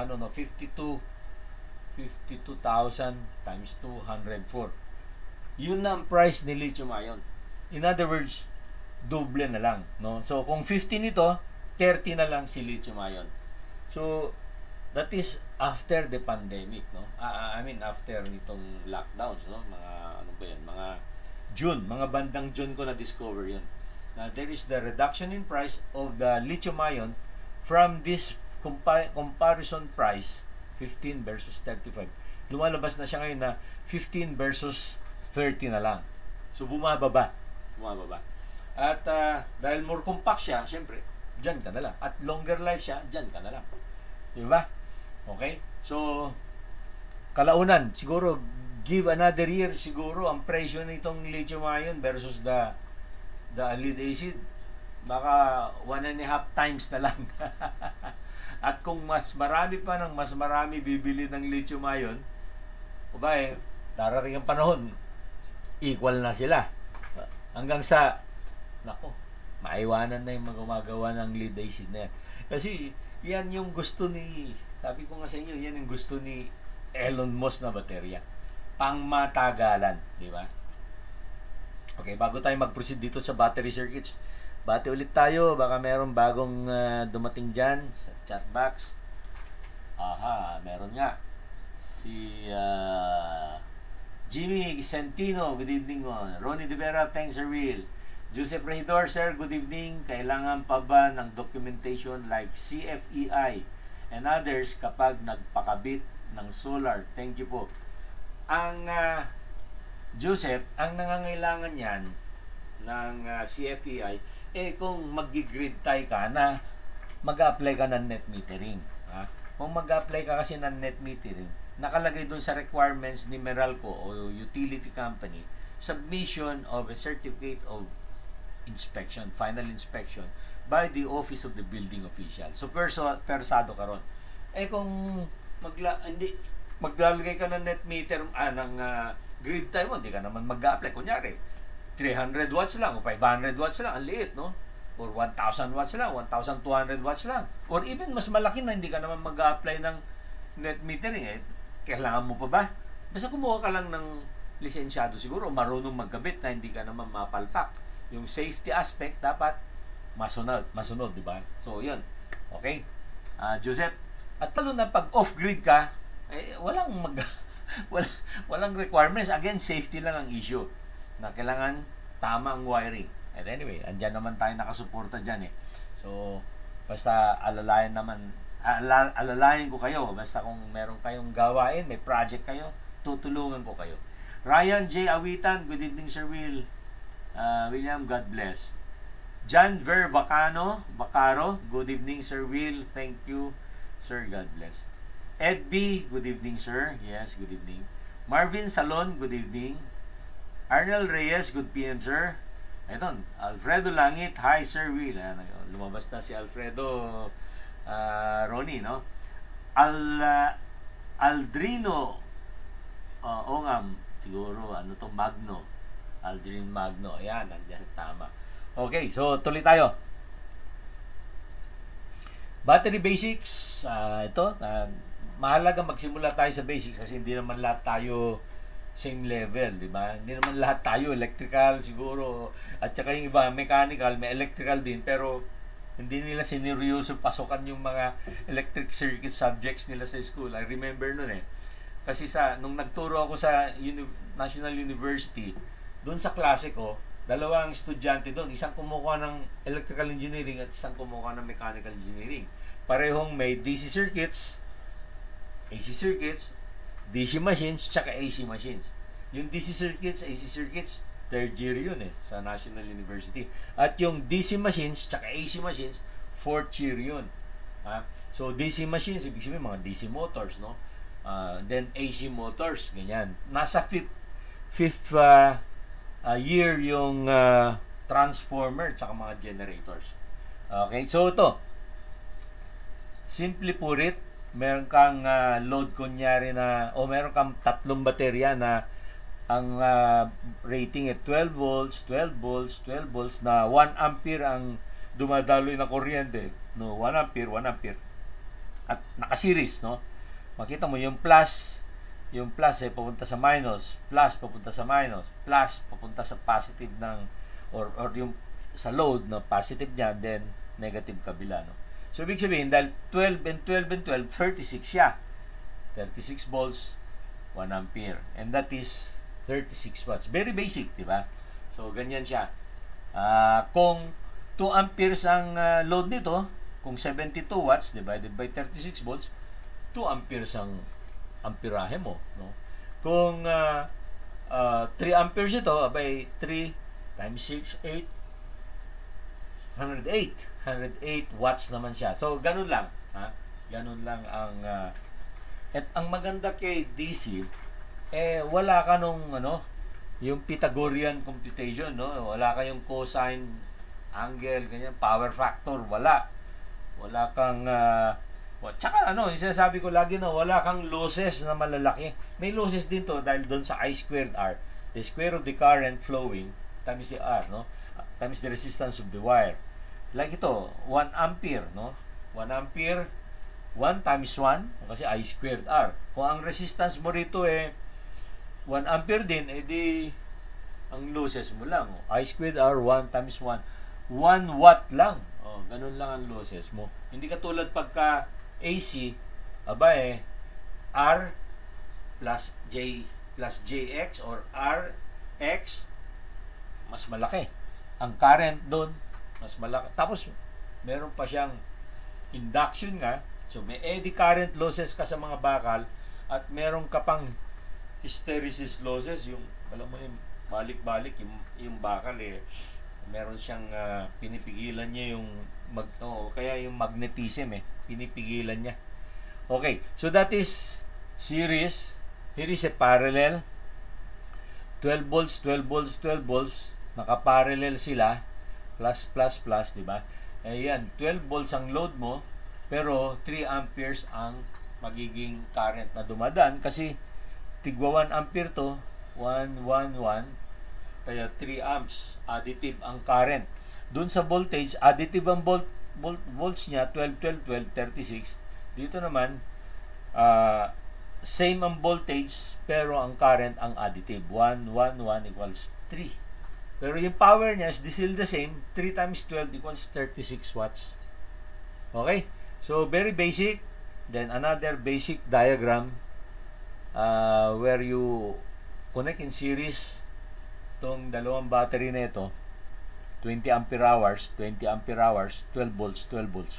Speaker 1: 52,000 times 204. Yun na ang price ni lithium ion. In other words, doble na lang, no? So kung 15 ito, 30 na lang si lithium ion. So that is after the pandemic, no? I mean after nitong lockdowns, no? Mga ano ba 'yan? Mga June, mga bandang June ko na discover 'yun. Now there is the reduction in price of the lithium ion from this comparison price 15 versus 35. Lumalabas na siya ngayon na 15 versus 30 na lang. So bumababa. At dahil more compact siya, syempre, dyan ka na lang. At longer life siya, dyan ka na lang. Di ba? Okay? So, kalaunan, siguro, give another year, siguro, ang presyo nitong lithium ion versus the lead acid, baka 1.5 times na lang. At kung mas marami bibili ng lithium ion, darating ang panahon, equal na sila. Hanggang sa, maiwanan na yung gumagawa ng lead acid na yan. Kasi, yan yung gusto sabi ko nga sa inyo, yan yung gusto ni Elon Musk na baterya. Pangmatagalan, di ba? Okay, bago tayo mag-proceed dito sa battery circuits, bati ulit tayo, baka merong bagong dumating dyan sa chat box. Meron nga. Si Jimmy Santino, good evening. Ronnie De Vera, thanks Sir Will. Joseph Regidor, sir, good evening. Kailangan pa ba ng documentation like CFEI and others kapag nagpakabit ng solar? Thank you po. Ang Joseph, ang nangangailangan yan ng CFEI, kung mag-grid tie ka na mag-apply ka ng net metering. Kung mag-apply ka kasi ng net metering, nakalagay doon sa requirements ni Meralco o utility company, submission of a certificate of inspection, final inspection by the office of the building official. So persado ka ron. Kung maglalagay ka ng net meter ng grid tie mo, hindi ka naman mag-apply. Kunyari 300 watts lang o 500 watts lang, ang liit, no? Or 1,000 watts lang, 1,200 watts lang, or even mas malaki na, hindi ka naman mag-apply ng net metering. Kailangan mo pa ba? Basta kumuha ka lang ng lisensyado siguro, marunong magkabit na hindi ka naman mapalpak. Yung safety aspect dapat masunod, di ba? So, yun. Okay? Joseph, at lalo na pag off-grid ka, walang requirements. Again, safety lang ang issue. Na kailangan tama ang wiring. And anyway, andyan naman tayo nakasuporta dyan . So, basta alalayan ko kayo. Basta kung meron kayong gawain, may project kayo, tutulungan ko kayo. Ryan J. Awitan, good evening Sir Will. William, God bless. John Ver Bacaro, good evening Sir Will. Thank you Sir, God bless. Ed B, good evening Sir. Yes, good evening. Marvin Salon, good evening. Arnel Reyes, good PM Sir. Ito, Alfredo Langit, hi Sir Will. Lumabas na si Alfredo Ronnie, no? Aldrino Ongam, siguro Magno. Aldrin Magno. Ayan, nandiyan tama. Okay, so tuloy tayo. Battery basics. Mahalaga magsimula tayo sa basics kasi hindi naman lahat tayo same level, di ba? Hindi naman lahat tayo electrical siguro, at saka yung iba mechanical, may electrical din, pero hindi nila sineryoso pasokan yung mga electric circuit subjects nila sa school. I remember nun eh. Kasi nung nagturo ako sa National University, doon sa klase ko, dalawang estudyante doon, isang kumukuha ng electrical engineering at isang kumukuha ng mechanical engineering. Parehong may DC circuits, AC circuits, DC machines, tsaka AC machines. Yung DC circuits, AC circuits, third year yun eh, sa National University. At yung DC machines, tsaka AC machines, fourth year yun. So, DC machines, ibig sabihin mga DC motors, no? Then AC motors, ganyan. Nasa fifth year yung transformer, tsaka mga generators. Okay, so ito, simply put it, meron kang load kunyari na, o meron kang tatlong baterya na ang rating ay 12 volts, 12 volts, 12 volts na 1 ampere ang dumadaloy na kuryente. No, 1 ampere, 1 ampere. At naka-series, no? Makita mo yung plus ay papunta sa minus, plus papunta sa minus, plus papunta sa positive ng or yung sa load na positive niya, then negative kabila, no? So ibig sabihin dahil 12 and 12 and 12, 36 siya. 36 volts, 1 ampere. And that is 36 watts. Very basic, di ba? So ganyan siya. Kung 2 amperes ang load nito, kung 72 watts divided by 36 volts, 2 amperes ang amperahe mo, no? Kung 3 amperes ito, abay 3 times 6, 8, 108 watts naman siya. So ganun lang, ganun lang ang at ang maganda kay DC, wala ka nung yung Pythagorean computation, no? Wala kayong cosine, angle, ganyan, power factor, wala kang tsaka yung sinasabi ko lagi na wala kang losses na malalaki. May losses din to dahil doon sa I squared R, the square of the current flowing times the R, no? Times the resistance of the wire. Like ito, 1 ampere, no? 1 ampere, 1 times 1, kasi I squared R. Kung ang resistance mo rito 1 ampere din, edi ang losses mo lang. I squared R, 1 times 1. 1 watt lang. Ganun lang ang losses mo. Hindi katulad pagka AC, R plus J plus JX or RX, mas malaki. Ang current doon, mas malaki. Tapos, meron pa siyang induction nga. So, may eddy current losses ka sa mga bakal at meron ka pang hysteresis losses, yung alam mo yung balik-balik yung bakal meron siyang pinipigilan niya yung kaya yung magnetism pinipigilan niya. Okay, so that is series. Here is a parallel. 12 volts, 12 volts, 12 volts, naka-parallel sila, plus plus plus, di ba? Ayan, 12 volts ang load mo, pero 3 amperes ang magiging current na dumadaan kasi tigwa 1 ampere to, 1, 1, 1, kaya 3 amps, additive ang current. Doon sa voltage, additive ang volts niya, 12, 12, 12, 36. Dito naman, same ang voltage, pero ang current ang additive. 1, 1, 1 equals 3. Pero yung power niya is still the same, 3 times 12 equals 36 watts. Okay? So, very basic. Then, another basic diagram where you connect in series itong dalawang battery na ito, 20 ampere hours, 20 ampere hours, 12 volts, 12 volts.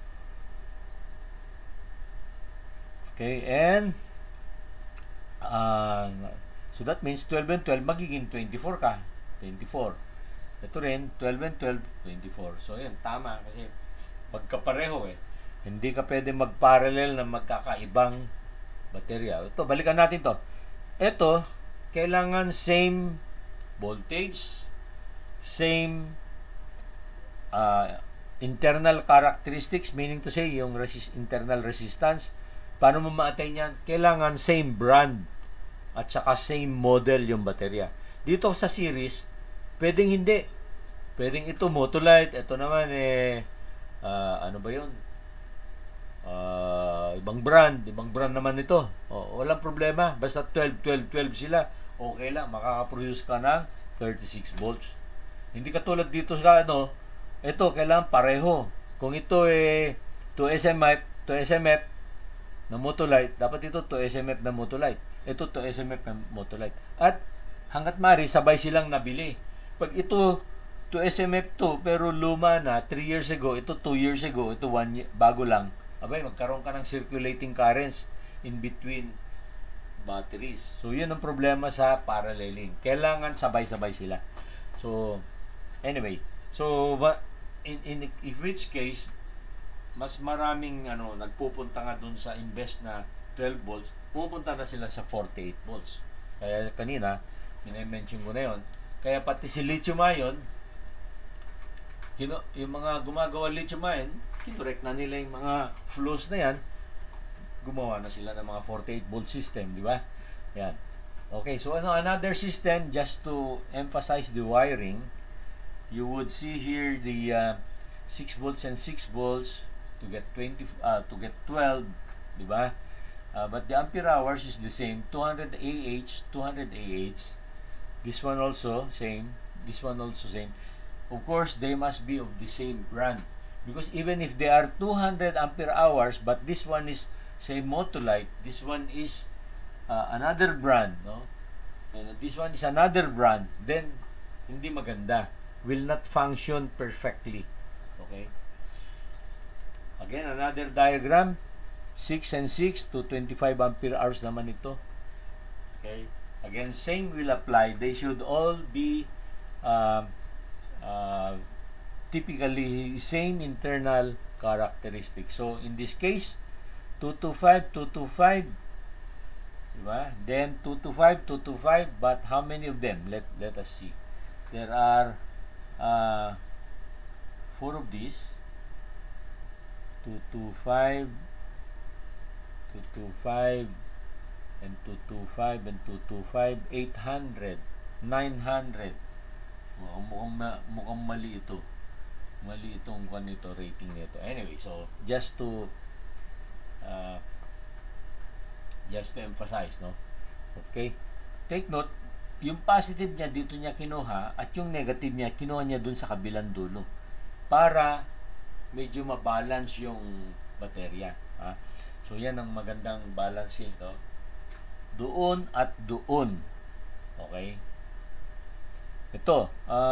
Speaker 1: Okay, and so that means 12 and 12 magiging 24 ka. 24. Ito rin, 12 and 12, 24. So, yun, tama kasi magkapareho Hindi ka pwede mag-parallel na magkakaibang baterya. Ito, balikan natin to. Ito, kailangan same voltage, same internal characteristics, meaning to say, yung internal resistance. Paano mo ma-attain yan? Kailangan same brand at saka same model yung baterya. Dito sa series, pwedeng hindi. Pwedeng ito Motolite, ito naman ano ba yun? Ibang brand naman ito. Walang problema. Basta 12, 12, 12 sila. okay lang, makaka-produce ka ng 36 volts. Hindi katulad dito sa ito kailangan pareho. Kung ito to SMF na Motolite, dapat ito to SMF na Motolite. Ito to SMF na Motolite. At hanggat mari sabay silang nabili. Pag ito to SMF to pero luma na 3 years ago, ito 2 years ago, ito 1 year, bago lang. Abay, magkaroon ka ng circulating currents in between batteries. So, yun ang problema sa paralleling. Kailangan sabay-sabay sila. So, anyway. So, in which case, mas maraming nagpupunta nga dun sa invest na 12 volts, pupunta na sila sa 48 volts. Kaya kanina, minention ko na yun. Kaya pati si lithium-ion, yung mga gumagawa lithium-ion, kinurek na nila yung mga flows na yan, gumawa na sila ng mga 48 volt system, di ba? Yan. Okay, so another system, just to emphasize the wiring, you would see here the 6 volts and 6 volts to get 12, di ba? But the ampere hours is the same, 200 Ah. This one also same, this one also same. Of course, they must be of the same brand, because even if they are 200 ampere hours, but this one is say Motolite, this one is another brand, no? And this one is another brand, then hindi maganda, will not function perfectly. Okay? Again, another diagram, 6 and 6 to 25 ampere hours naman ito. Okay? Again, same will apply. They should all be typically same internal characteristics. So, in this case, 225, 225, diba? Then 225, 225, but how many of them? Let us see. There are 4 of these. 225, 225, and 225, and 225, 800, 900. Mukhang mali ito. Mali itong ganito rating nito. Anyway, so just to emphasize, no? Okay? Take note, yung positive niya dito niya kinuha at yung negative niya kinuha niya dun sa kabilang dulo para medyo ma-balance yung baterya. So, yan ang magandang balancing, no? Doon at doon. Okay? Ito,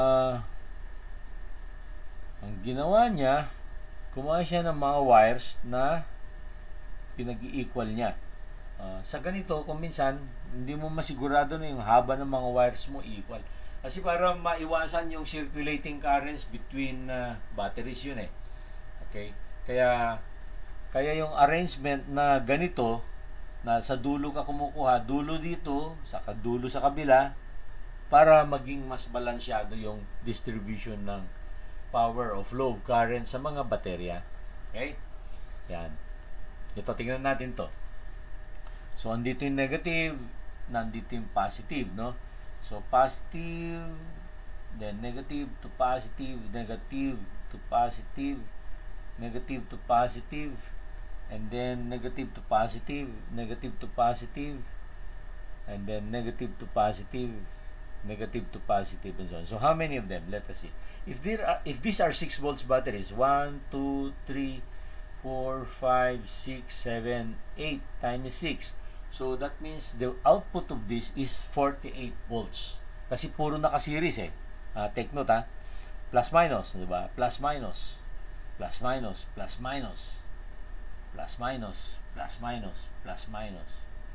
Speaker 1: ang ginawa niya, kumuha siya ng mga wires na pinag-i-equal niya. Sa ganito, kung minsan, hindi mo masigurado na yung haba ng mga wires mo equal. Kasi para maiwasan yung circulating currents between batteries yun eh. Okay? Kaya yung arrangement na ganito, na sa dulo ka kumukuha, dulo dito, saka dulo sa kabila, para maging mas balansyado yung distribution ng power o flow of current sa mga baterya. Okay? Yan. Ito, tingnan natin to. So, andito yung negative, nandito yung positive, no? So, positive, then negative to positive, negative to positive, negative to positive, and then negative to positive, negative to positive, and then negative to positive, negative to positive, and so on. So, how many of them? Let us see. If these are 6 volts batteries, 1, 2, 3, 4, 5, 6, 7, 8 times 6. So, that means the output of this is 48 volts. Kasi puro naka-series eh. Take note ha. Plus minus, di ba? Plus minus. Plus minus. Plus minus. Plus minus. Plus minus. Plus minus.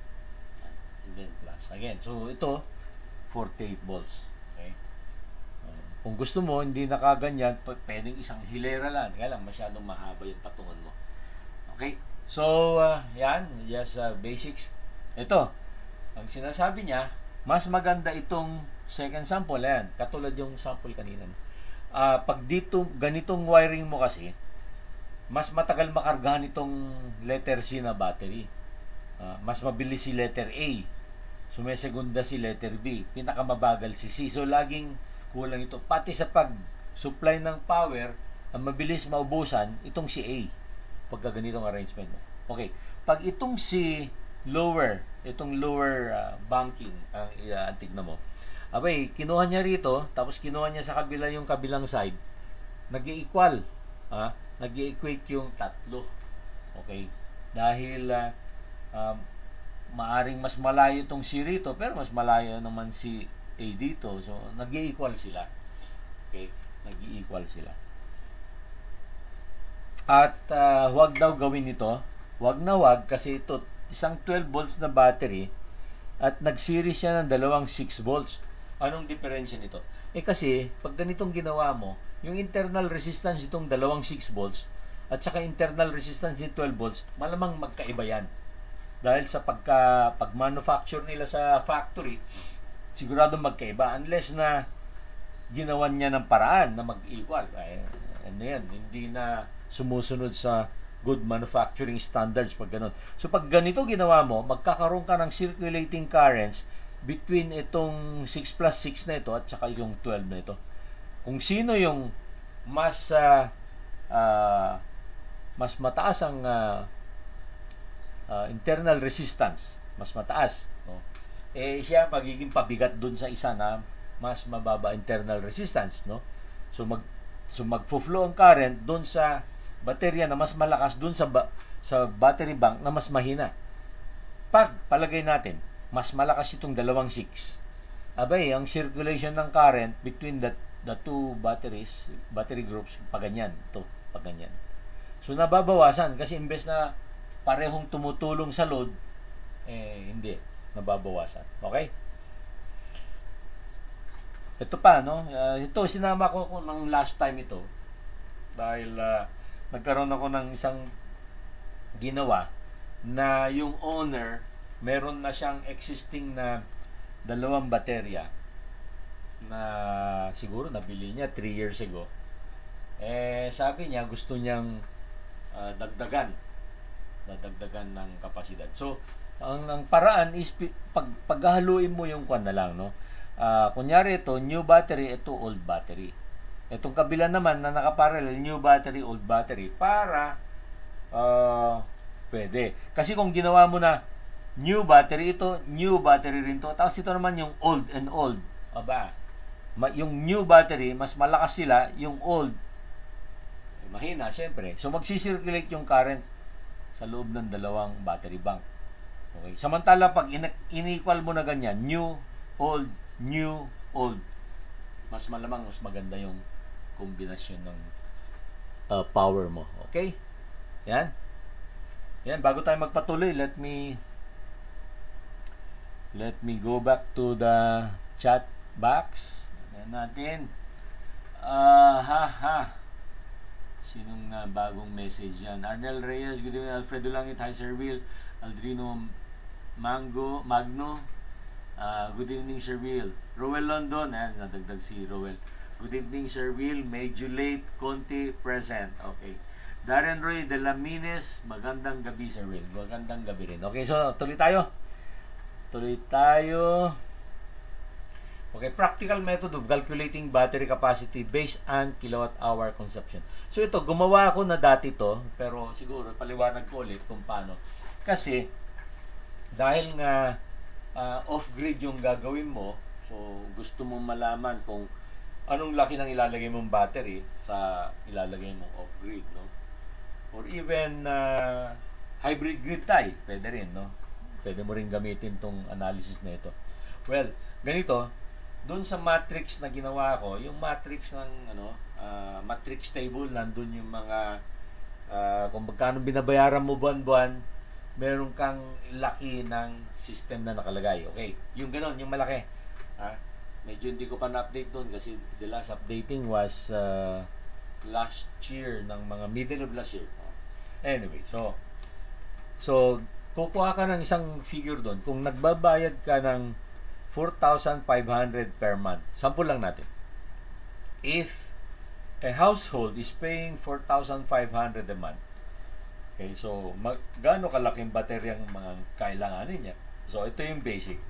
Speaker 1: And then plus. Again. So, ito, 48 volts. Okay? Kung gusto mo, hindi nakaganyan, pwedeng isang hilera lang. Kaya lang, masyadong mahaba yung patungan mo. Okay? So, yan. Just basics. Ito, ang sinasabi niya, mas maganda itong second sample. Ayan, katulad yung sample kanina. Pag dito, ganitong wiring mo kasi, mas matagal makargahan itong letter C na battery. Mas mabilis si letter A. Sumisegunda si letter B. Pinakamabagal si C. So, laging kulang ito. Pati sa pag-supply ng power, ang mabilis maubusan, itong si A. Pagka ganitong arrangement mo. Okay. Pag itong si itong lower banking ang tignan mo. Abay, kinuha niya rito, tapos kinuha niya sa kabila yung kabilang side. Nag-i-equal. Nag-i-equate yung tatlo. Okay? Dahil maaring mas malayo itong C rito, pero mas malayo naman si A dito. So, nag-i-equal sila. Okay? Nag-i-equal sila. At huwag daw gawin ito. Huwag na huwag kasi ito isang 12 volts na battery at nag-series siya ng dalawang 6 volts. Anong diferensya nito? Kasi pag ganitong ginawa mo, yung internal resistance itong dalawang 6 volts at saka internal resistance ni 12 volts, malamang magkaiba yan. Dahil sa pag-manufacture nila sa factory, sigurado magkaiba unless na ginawan niya ng paraan na mag-equal. Hindi na sumusunod sa good manufacturing standards pag ganun. So pag ganito ginawa mo, magkakaroon ka ng circulating currents between itong 6 plus 6 na ito at saka yung 12 na ito. Kung sino yung mas mataas ang internal resistance, mas mataas, no? Siya magiging pabigat dun sa isa na mas mababa internal resistance, no? So magfo-flow ang current dun sa baterya na mas malakas dun sa battery bank na mas mahina. Pag palagay natin, mas malakas itong dalawang 6. Abay, ang circulation ng current between the two battery groups, paganyan. Ito, paganyan. So, nababawasan kasi imbes na parehong tumutulong sa load, hindi. Nababawasan. Okay? Ito pa, no? Ito, sinama ko ng last time ito. Dahil nagkaroon ako ng isang ginawa na yung owner, meron na siyang existing na dalawang baterya na siguro nabili niya 3 years ago. Sabi niya gusto niyang dagdagan ng kapasidad. So, ang paraan is paghahaluin mo yung kwan na lang, no? Kunyari ito, new battery, ito old battery. Itong kabila naman na nakaparallel, new battery, old battery, para pwede. Kasi kung ginawa mo na new battery ito, new battery rin to, tapos ito naman yung old and old. Yung new battery, mas malakas sila, yung old, mahina, syempre. So, magsisirculate yung current sa loob ng dalawang battery bank. Okay? Samantala, pag in-equal mo na ganyan, new, old, mas malamang, mas maganda yung kombinasyon ng power mo. Okay? Yan. Bago tayo magpatuloy, let me go back to the chat box. Yan natin. Sinong bagong message yan? Arnel Reyes, good evening. Alfredo Langit, hi Sir Will. Aldrino Magno, good evening Sir Will. Rowell London, nadagdag si Rowell. Good evening Sir Will, medyo late, konti present. Okay. Darren Roy de la Mines, magandang gabi Sir Will. Magandang gabi rin. Okay, so tuloy tayo. Okay, practical method of calculating battery capacity based on kilowatt-hour consumption. So ito, gumawa ako na dati to, pero siguro paliwanag ko ulit kung paano. Kasi, dahil nga off-grid yung gagawin mo, so gusto mong malaman kung anong laki ng ilalagay mong battery sa ilalagay mong off-grid, no? Or even hybrid grid tie, pwede rin, no? Pwede mo rin gamitin tong analysis na ito. Well, ganito, doon sa matrix na ginawa ko, yung matrix ng matrix table, nandun yung mga kung magkano binabayaran mo buwan-buwan, meron kang laki ng system na nakalagay. Okay, yung gano'n, yung malaki. Medyo hindi ko pa na-update doon kasi the last updating was last year, ng mga middle of last year. Anyway, so kukuha ka ng isang figure doon. Kung nagbabayad ka ng 4,500 per month. Sample lang natin. If a household is paying 4,500 a month, okay, so gaano kalaking bateryang mga kailanganin niya? So, ito yung basic.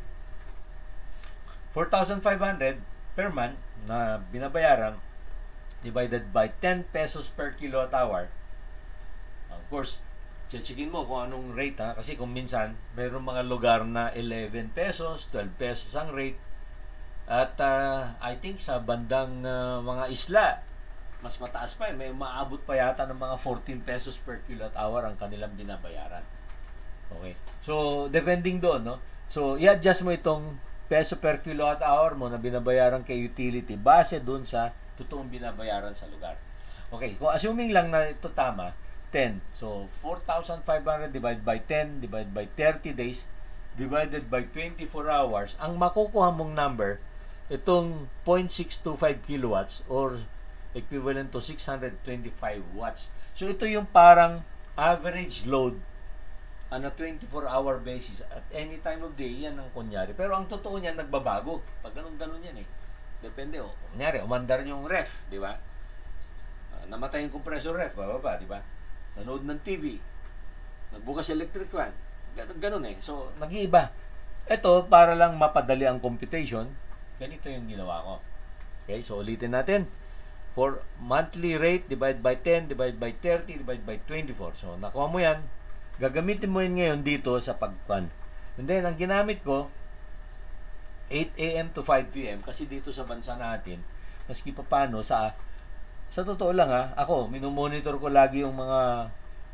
Speaker 1: 4,500 per month na binabayaran divided by 10 pesos per kilowatt hour. Of course,
Speaker 2: Checkin mo kung anong
Speaker 1: rate, ha, kasi kung minsan mayroong mga lugar na 11 pesos, 12 pesos ang rate, at I think sa bandang mga isla
Speaker 2: mas mataas pa,
Speaker 1: may maabot pa yata ng mga 14 pesos per kilowatt hour ang kanilang binabayaran. Okay, so depending doon, no, so i-adjust mo itong peso per kilowatt hour mo na binabayaran kay utility base doon sa totoong binabayaran sa lugar. Okay, kung assuming lang na ito tama, 10. So, 4,500 divided by 10 divided by 30 days divided by 24 hours. Ang makukuha mong number, itong 0.625 kilowatts or equivalent to 625 watts. So, ito yung parang average load on a 24-hour basis. At any time of day, yan ang kunyari. Pero ang totoo niyan, nagbabago. Pag ganun-ganun yan eh. Depende. Kunyari, umandar yung ref, di ba? Namatay yung compressor ref, bababa, di ba? Nanood ng TV, nagbukas electric fan, ganun eh. So, nag-iiba. Ito, para lang mapadali ang computation, ganito yung ginawa ko. Okay, so ulitin natin. For monthly rate, divide by 10, divide by 30, divide by 24. So, nakuha mo yan. Gagamitin mo yun ngayon dito sa pagpan. And then, ang ginamit ko, 8 a.m. to 5 p.m. Kasi dito sa bansa natin, maski pa paano, sa totoo lang ako minomonitor ko lagi yung mga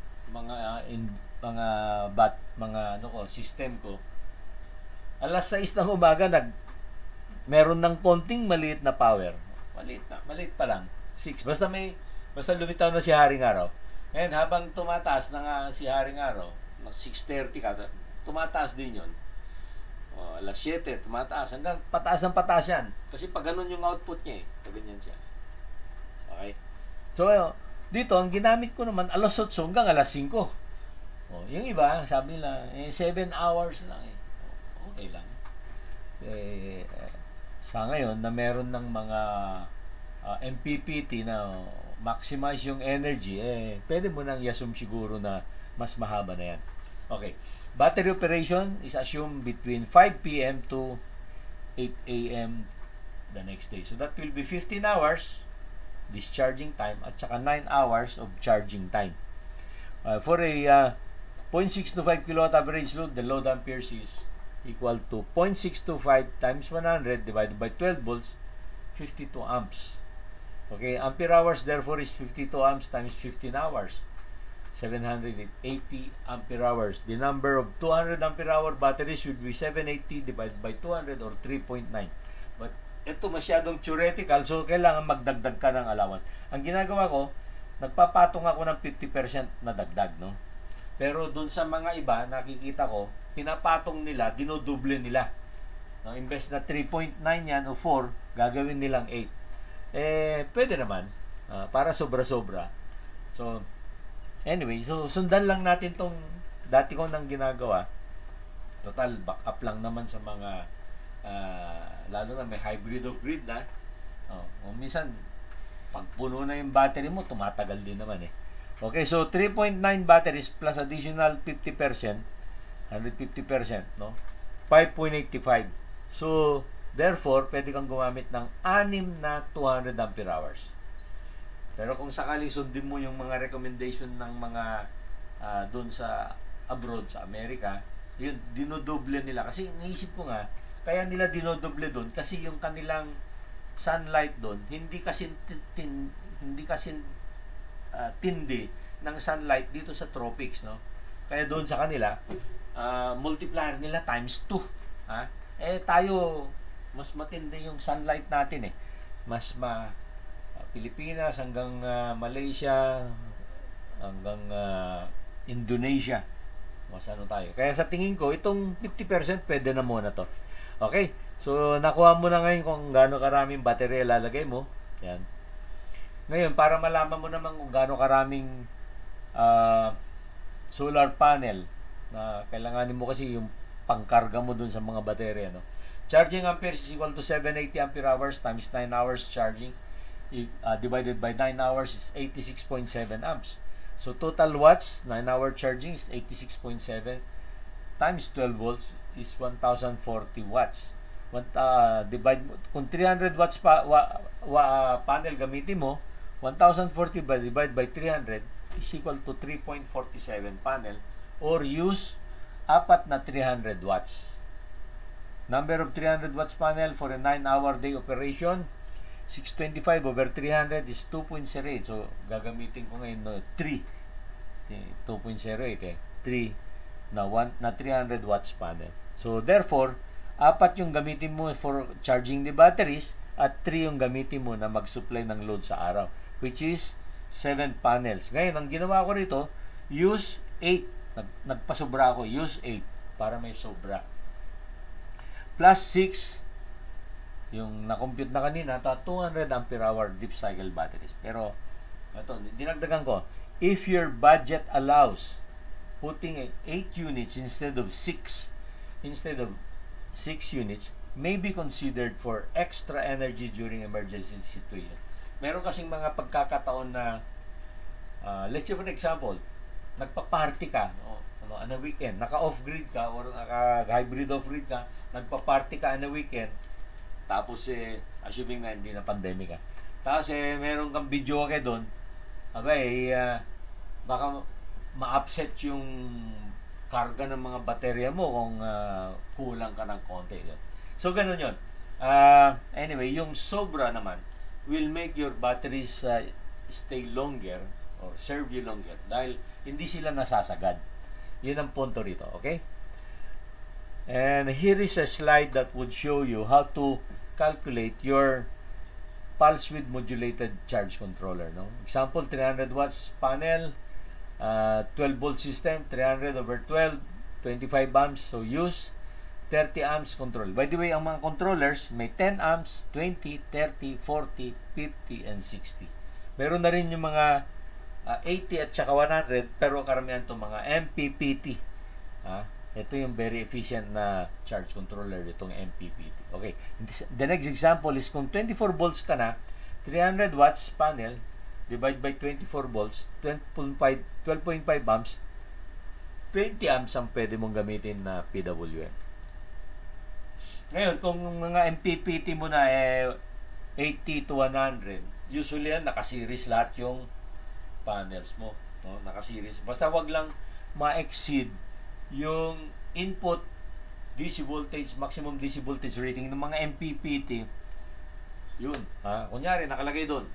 Speaker 1: system ko. Alas 6 ng umaga meron ng konting maliit na power. Maliit pa lang. 6. Basta lumitaw na si Haring Araw. And habang tumataas na nga si Haring Araw, 6:30 tumataas din 'yon. Alas 7 tumataas hanggang pataas yan. Kasi pag ganun yung output niya pag ganyan siya. Okay. So, dito, ang ginamit ko naman, alas 8 hanggang alas 5. Yung iba, sabi nila, 7 hours lang eh. Okay lang. Sa ngayon, na meron ng mga MPPT na maximize yung energy, pwede mo nang i-assume siguro na mas mahaba na yan. Okay. Battery operation is assumed between 5 p.m. to 8 a.m. the next day. So, that will be 15 hours discharging time at saka 9 hours of charging time. For a 0.625 kilowatt average load, the load amperes is equal to 0.625 times 100 divided by 12 volts, 52 amps. Okay, ampere hours therefore is 52 amps times 15 hours, 780 ampere hours. The number of 200 ampere hour batteries would be 780 divided by 200 or 3.9. But ito masyadong theoretical, so kailangan magdagdag ka ng allowance. Ang ginagawa ko, nagpapatong ako ng 50% na dagdag, no? Pero dun sa mga iba, nakikita ko, pinapatong nila, dinodoble nila. No, imbes na 3.9 yan o 4, gagawin nilang 8. Pwede naman, para sobra-sobra. So, anyway, so sundan lang natin tong dati ko nang ginagawa. Total, backup lang naman sa mga lalo na may hybrid of grid na. Minsan, pag puno na yung battery mo, tumatagal din naman eh. Okay, so 3.9 batteries plus additional 50%, 150%, no? 5.85. So, therefore, pwede kang gumamit ng 6 na 200 ampere hours. Pero kung sakaling sundin mo yung mga recommendation ng mga doon sa abroad, sa Amerika, yun, dinodoble nila. Kasi naisip ko nga, kaya nila dinodoble doon kasi yung kanilang sunlight doon hindi kasi tindi ng sunlight dito sa tropics, no? Kaya doon sa kanila multiplier nila times 2. Tayo mas matindi yung sunlight natin eh. Pilipinas hanggang Malaysia hanggang Indonesia. Mas ano tayo. Kaya sa tingin ko itong 50% pwede na muna to. Okay, so nakuha mo na ngayon kung gaano karaming baterya lalagay mo. Yan. Ngayon, para malaman mo naman kung gaano karaming solar panel na kailanganin mo kasi yung pangkarga mo dun sa mga baterya, no? Charging amperes is equal to 780 ampere hours times 9 hours charging divided by 9 hours is 86.7 amps. So total watts, 9-hour charging is 86.7 times 12 volts is 1,040 watts. Kung 300 watts panel gamitin mo, 1,040 divided by 300, is equal to 3.47 panel or use 4 na 300 watts. Number of 300 watts panel for a 9-hour day operation, 625 over 300 is 2.08. So, gagamitin ko ngayon 3. 2.08 3 na 300 watts panel. So, therefore, 4 yung gamitin mo for charging the batteries at 3 yung gamitin mo na mag-supply ng load sa araw, which is 7 panels. Ngayon, ang ginawa ko rito, use 8. Nagpasobra ako, use 8 para may sobra. Plus 6, yung na-compute na kanina, 200 ampere hour deep cycle batteries. Pero, ito, dinagdagan ko, if your budget allows putting 8 units instead of 6 units, may be considered for extra energy during emergency situation. Meron kasing mga pagkakataon na, let's say for example, nagpa-party ka, on a weekend, naka-off-grid ka or naka-hybrid off-grid ka, nagpa-party ka on a weekend, tapos assuming na hindi na pandemic ka, tapos meron kang video ka doon, baka ma-upset yung karga ng mga baterya mo kung kulang ka ng konti. So, ganun yun. Anyway, yung sobra naman will make your batteries stay longer or serve you longer dahil hindi sila nasasagad. Yun ang punto rito, okay? And here is a slide that would show you how to calculate your pulse width modulated charge controller. No? Example, 300 watts panel, 12 volt system, 300 over 12, 25 amps. So, use 30 amps control. By the way, ang mga controllers, may 10 amps, 20, 30, 40, 50, and 60. Meron na rin yung mga 80 at saka 100, pero karamihan itong mga MPPT. Ito yung very efficient na charge controller, itong MPPT. Okay, the next example is kung 24 volts ka na, 300 watts panel, divide by 24 volts, 12.5 amps, 20 amps ang pwede mong gamitin na PWM. Ngayon, kung mga MPPT mo na 80 to 100, usually yan, nakaseries lahat yung panels mo. No? Nakaseries. Basta wag lang ma-exceed yung input DC voltage, maximum DC voltage rating ng mga MPPT. Yun. Kunyari, nakalagay doon.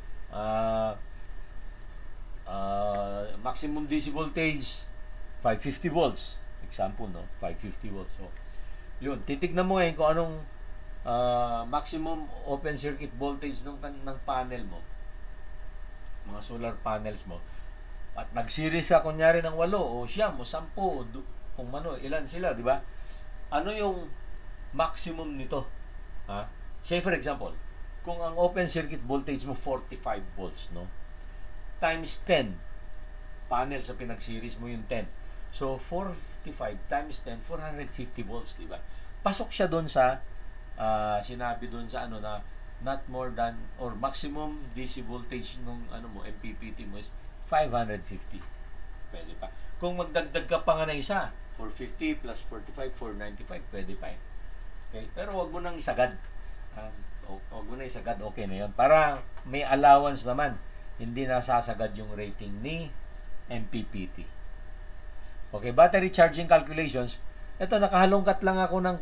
Speaker 1: Maximum DC voltage 550 volts, example, no, 550 volts. So yun, titignan mo ngayon kung anong maximum open circuit voltage ng panel mo, mga solar panels mo, at nag-series ka kunyari ng 8 o 9 o 10 kung ilan sila, di ba? Ano yung maximum nito? Say for example, kung ang open circuit voltage mo 45 volts, no, times 10 panel sa pinag-series mo yung 10. So 455 times 10, 450 volts, di ba? Pasok siya doon sa sinabi doon sa na not more than or maximum DC voltage nung MPPT mo is 550. Pwede pa. Kung magdagdag ka pa nga na isa, 450 plus 45, 495, pwede pa. Okay? Pero wag mo nang isagad. Wag mo na isagad, okay na 'yon. Para may allowance naman. Hindi nasasagad yung rating ni MPPT. Okay, battery charging calculations. Ito, nakahalongkat lang ako ng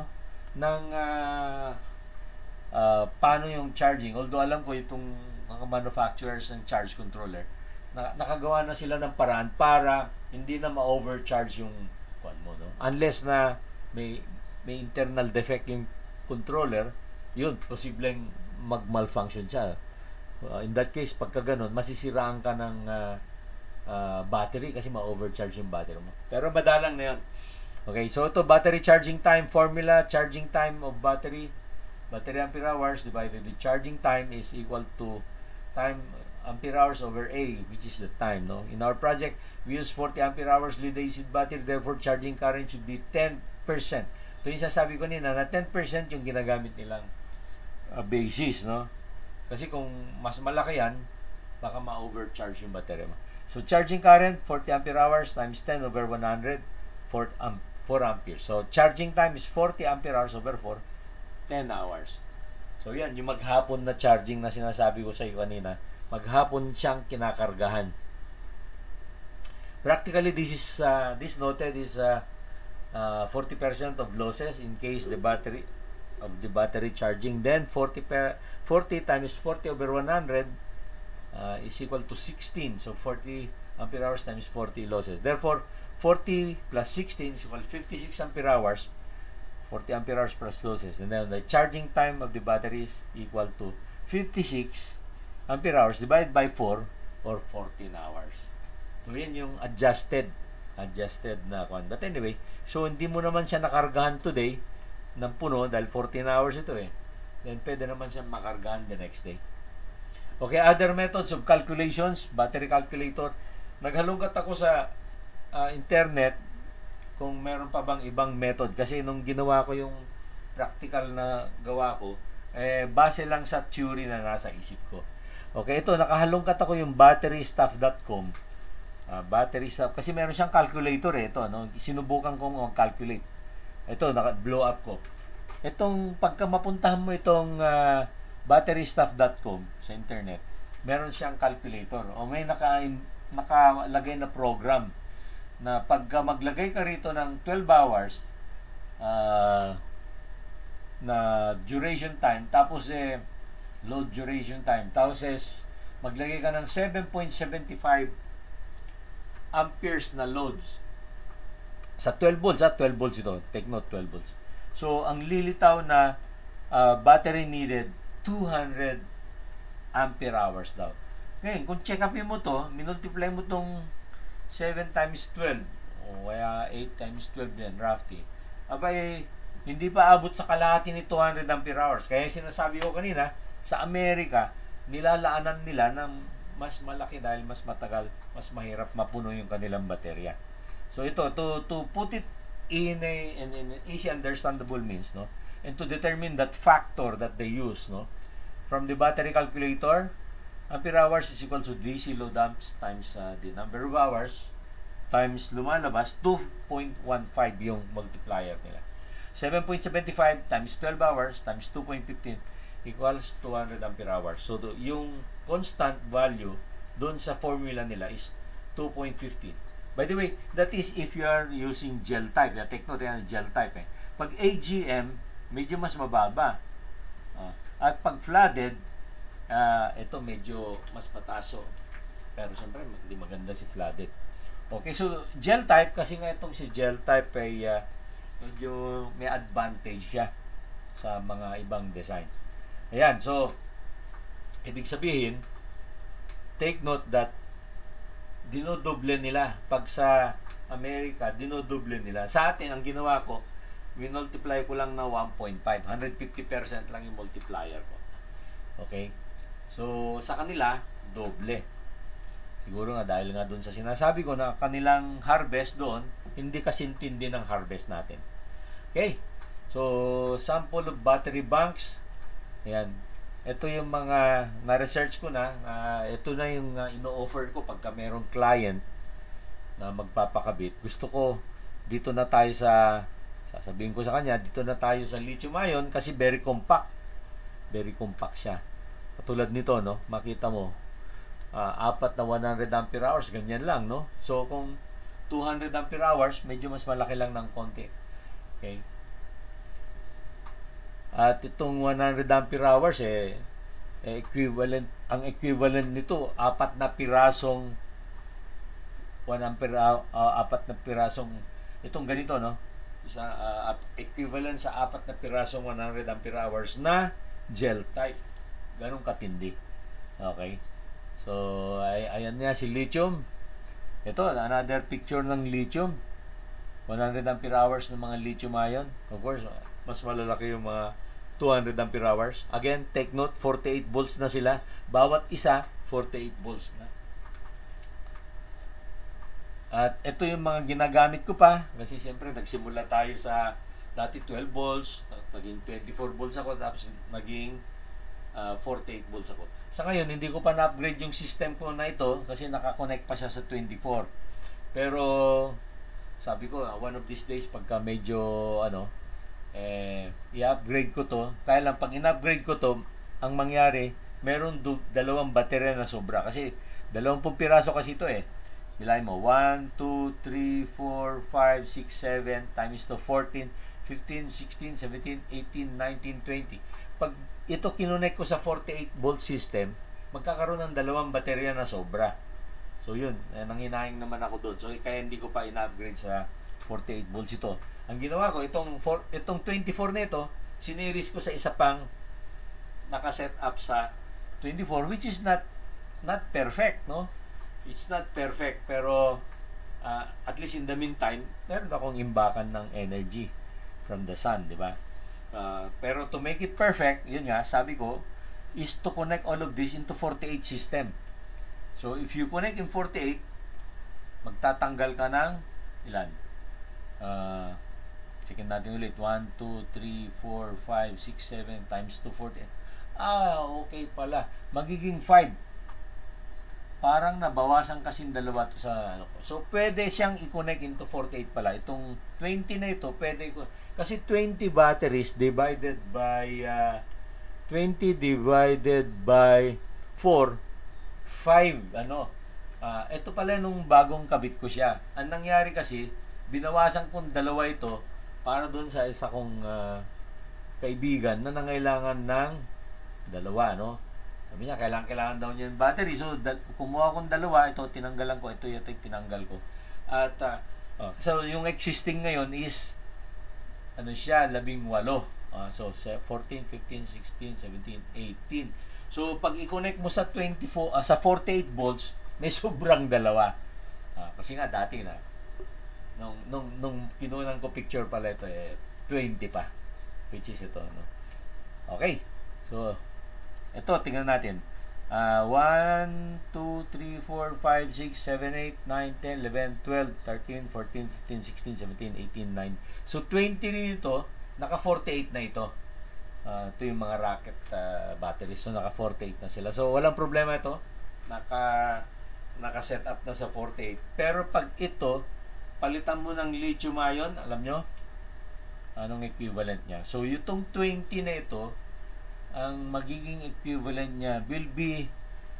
Speaker 1: paano yung charging. Although alam ko itong mga manufacturers ng charge controller, nakagawa na sila ng paraan para hindi na ma-overcharge yung no? Unless na may internal defect yung controller, yun, posibleng mag-malfunction siya. In that case, pagka ganun, masisiraan ka ng battery kasi ma-overcharge yung battery mo. Pero madalang na yun. Okay, so ito, battery charging time formula. Charging time of battery ampere hours divided the charging time is equal to time ampere hours over A, which is the time. No? In our project, we use 40 ampere hours lead-acid battery, therefore charging current should be 10%. Ito yung sasabi ko nila na 10% yung ginagamit nilang basis. No? Kasi kung mas malaki yan, baka ma-overcharge yung battery mo. So, charging current, 40 ampere hours times 10 over 100, 4 amperes. So, charging time is 40 ampere hours over 4, 10 hours. So, yan, yung maghapon na charging na sinasabi ko sa iyo kanina, maghapon siyang kinakargahan. Practically, this noted is 40% of losses in case the battery charging. Then 40 times 40 over 100 is equal to 16. So 40 ampere hours times 40 losses. Therefore, 40 plus 16 is equal to 56 ampere hours. 40 ampere hours plus losses. And then the charging time of the battery is equal to 56 ampere hours divided by 4 or 14 hours. So, yun yung adjusted na kwan. But anyway, so hindi mo naman siya nakargahan today ng puno dahil 14 hours ito eh. Then pwede naman siya makargahan the next day. Okay, other methods of calculations, battery calculator. Naghalungkat ako sa internet kung meron pa bang ibang method kasi nung ginawa ko yung practical na gawa ko, base lang sa theory na nasa isip ko. Okay, ito, nakahalungkat ako yung batterystuff.com. Battery stuff, kasi meron siyang calculator ito, no? Sinubukan kong mag-calculate. Ito, naka-blow up ko. Itong, pagka mapuntahan mo itong batterystuff.com sa internet, meron siyang calculator. O may nakalagay na program na pagka maglagay ka rito ng 12 hours na duration time, tapos load duration time, tapos maglagay ka ng 7.75 amperes na loads sa 12 volts. 12 volts ito, take note, 12 volts. So ang lilitaw na battery needed 200 ampere hours daw. Ngayon, kung check upin mo to, minultiply mo tong 7 times 12 o kaya 8 times 12 yan, roughly, abay, hindi pa abot sa kalahati ni 200 ampere hours. Kaya sinasabi ko kanina, sa Amerika, nilalaanan nila ng mas malaki dahil mas matagal, mas mahirap mapuno yung kanilang baterya. So ito, to put it in an easy understandable means, no, and to determine that factor that they use, no, from the battery calculator, ampere hours is equal to DC load amps times the number of hours times lumalabas 2.15 yung multiplier nila. 7.75 times 12 hours times 2.15 equals 200 ampere hours. So yung constant value doon sa formula nila is 2.15. By the way, that is if you are using gel type. Take note yan, gel type. Pag AGM, medyo mas mababa. At pag flooded, ito medyo mas pataso. Pero siyempre, hindi maganda si flooded. Okay, so gel type, kasi nga itong si gel type ay medyo may advantage siya sa mga ibang design. Ayan, so ibig sabihin, take note that dinodoble nila. Pag sa Amerika, dinodoble nila. Sa atin, ang ginawa ko, minultiply ko lang na 1.5. 150% lang yung multiplier ko. Okay? So, sa kanila, doble. Siguro nga, dahil nga doon sa sinasabi ko na kanilang harvest doon, hindi kasintindi ng harvest natin. Okay? So, sample of battery banks. Ayan. Ito yung mga na-research ko na. Ito na yung ino-offer ko pagka merong client na magpapakabit. Gusto ko, dito na tayo sasabihin ko sa kanya, dito na tayo sa lithium-ion kasi very compact. Very compact siya. Katulad nito, no? Makita mo, apat na 100 ampere hours, ganyan lang, no? So, kung 200 ampere hours, medyo mas malaki lang ng konti. Okay? At itong 100 ampere hours, equivalent, ang equivalent nito, apat na pirasong 1 ampere, apat na pirasong, itong ganito, no? Equivalent sa apat na pirasong 100 ampere hours na gel type. Ganun katindi. Okay? So, ayan nga si lithium. Ito, another picture ng lithium. 100 ampere hours ng mga lithium ion. Of course, mas malalaki yung mga 200 ampere hours. Again, take note, 48 volts na sila. Bawat isa, 48 volts na. At ito yung mga ginagamit ko pa. Kasi siyempre, nagsimula tayo sa dati 12 volts, tapos naging 24 volts ako, tapos naging 48 volts ako. Sa ngayon, hindi ko pa na-upgrade yung system ko na ito kasi nakakonect pa siya sa 24. Pero, sabi ko, one of these days, pagka medyo, i-upgrade ko to. Kaya lang, pag in-upgrade ko to, ang mangyari, meron dalawang baterya na sobra. Kasi, 20 piraso kasi ito Bilay mo, 1, 2, 3, 4, 5, 6, 7, times to 14, 15, 16, 17, 18, 19, 20. Pag ito kinunek ko sa 48 volt system, magkakaroon ng dalawang baterya na sobra. So yun, nanghinahing naman ako doon. So kaya hindi ko pa in-upgrade sa 48 volts ito. Ang ginawa ko, itong 24 nito, siniris ko sa isa pang nakaset up sa 24, which is not perfect, no? It's not perfect, pero at least in the meantime, meron akong imbakan ng energy from the sun, di ba? Pero to make it perfect, yun nga, sabi ko, is to connect all of this into 48 system. So, if you connect in 48, magtatanggal ka ng ilan? Checkin natin ulit. 1, 2, 3, 4, 5, 6, 7 times 2, 48. Okay pala. Magiging 5. Parang nabawasan kasing dalawa to sa ano ko. So, pwede siyang i-connect into 48 pala. Itong 20 na ito, pwede ko. Kasi 20 batteries divided by 20 divided by 4, 5, ito pala nung bagong kabit ko siya. Ang nangyari kasi, binawasan kong dalawa ito para doon sa isa kong kaibigan na nangailangan ng dalawa, no? Sabi niya, kailangan daw niya yung battery. So, kumuha akong dalawa, ito tinanggalan ko, ito tinanggal ko. At, so, yung existing ngayon is, siya, 18. So, 14, 15, 16, 17, 18. So, pag i-connect mo sa 48 volts, may sobrang dalawa. Kasi nga, dati na, nung kinunan ko picture pala ito, 20 pa. Which is ito, no? Okay. So, ito, tingnan natin. 1, 2, 3, 4, 5, 6, 7, 8, 9, 10, 11, 12, 13, 14, 15, 16, 17, 18, 19. So, 20 dito, naka-48 na ito. Ito yung mga rocket batteries. So, naka-48 na sila. So, walang problema ito. Naka-set up na sa 48. Pero pag ito, palitan mo ng lithium ion, alam nyo? Anong equivalent niya? So, itong 20 na ito, ang magiging equivalent niya will be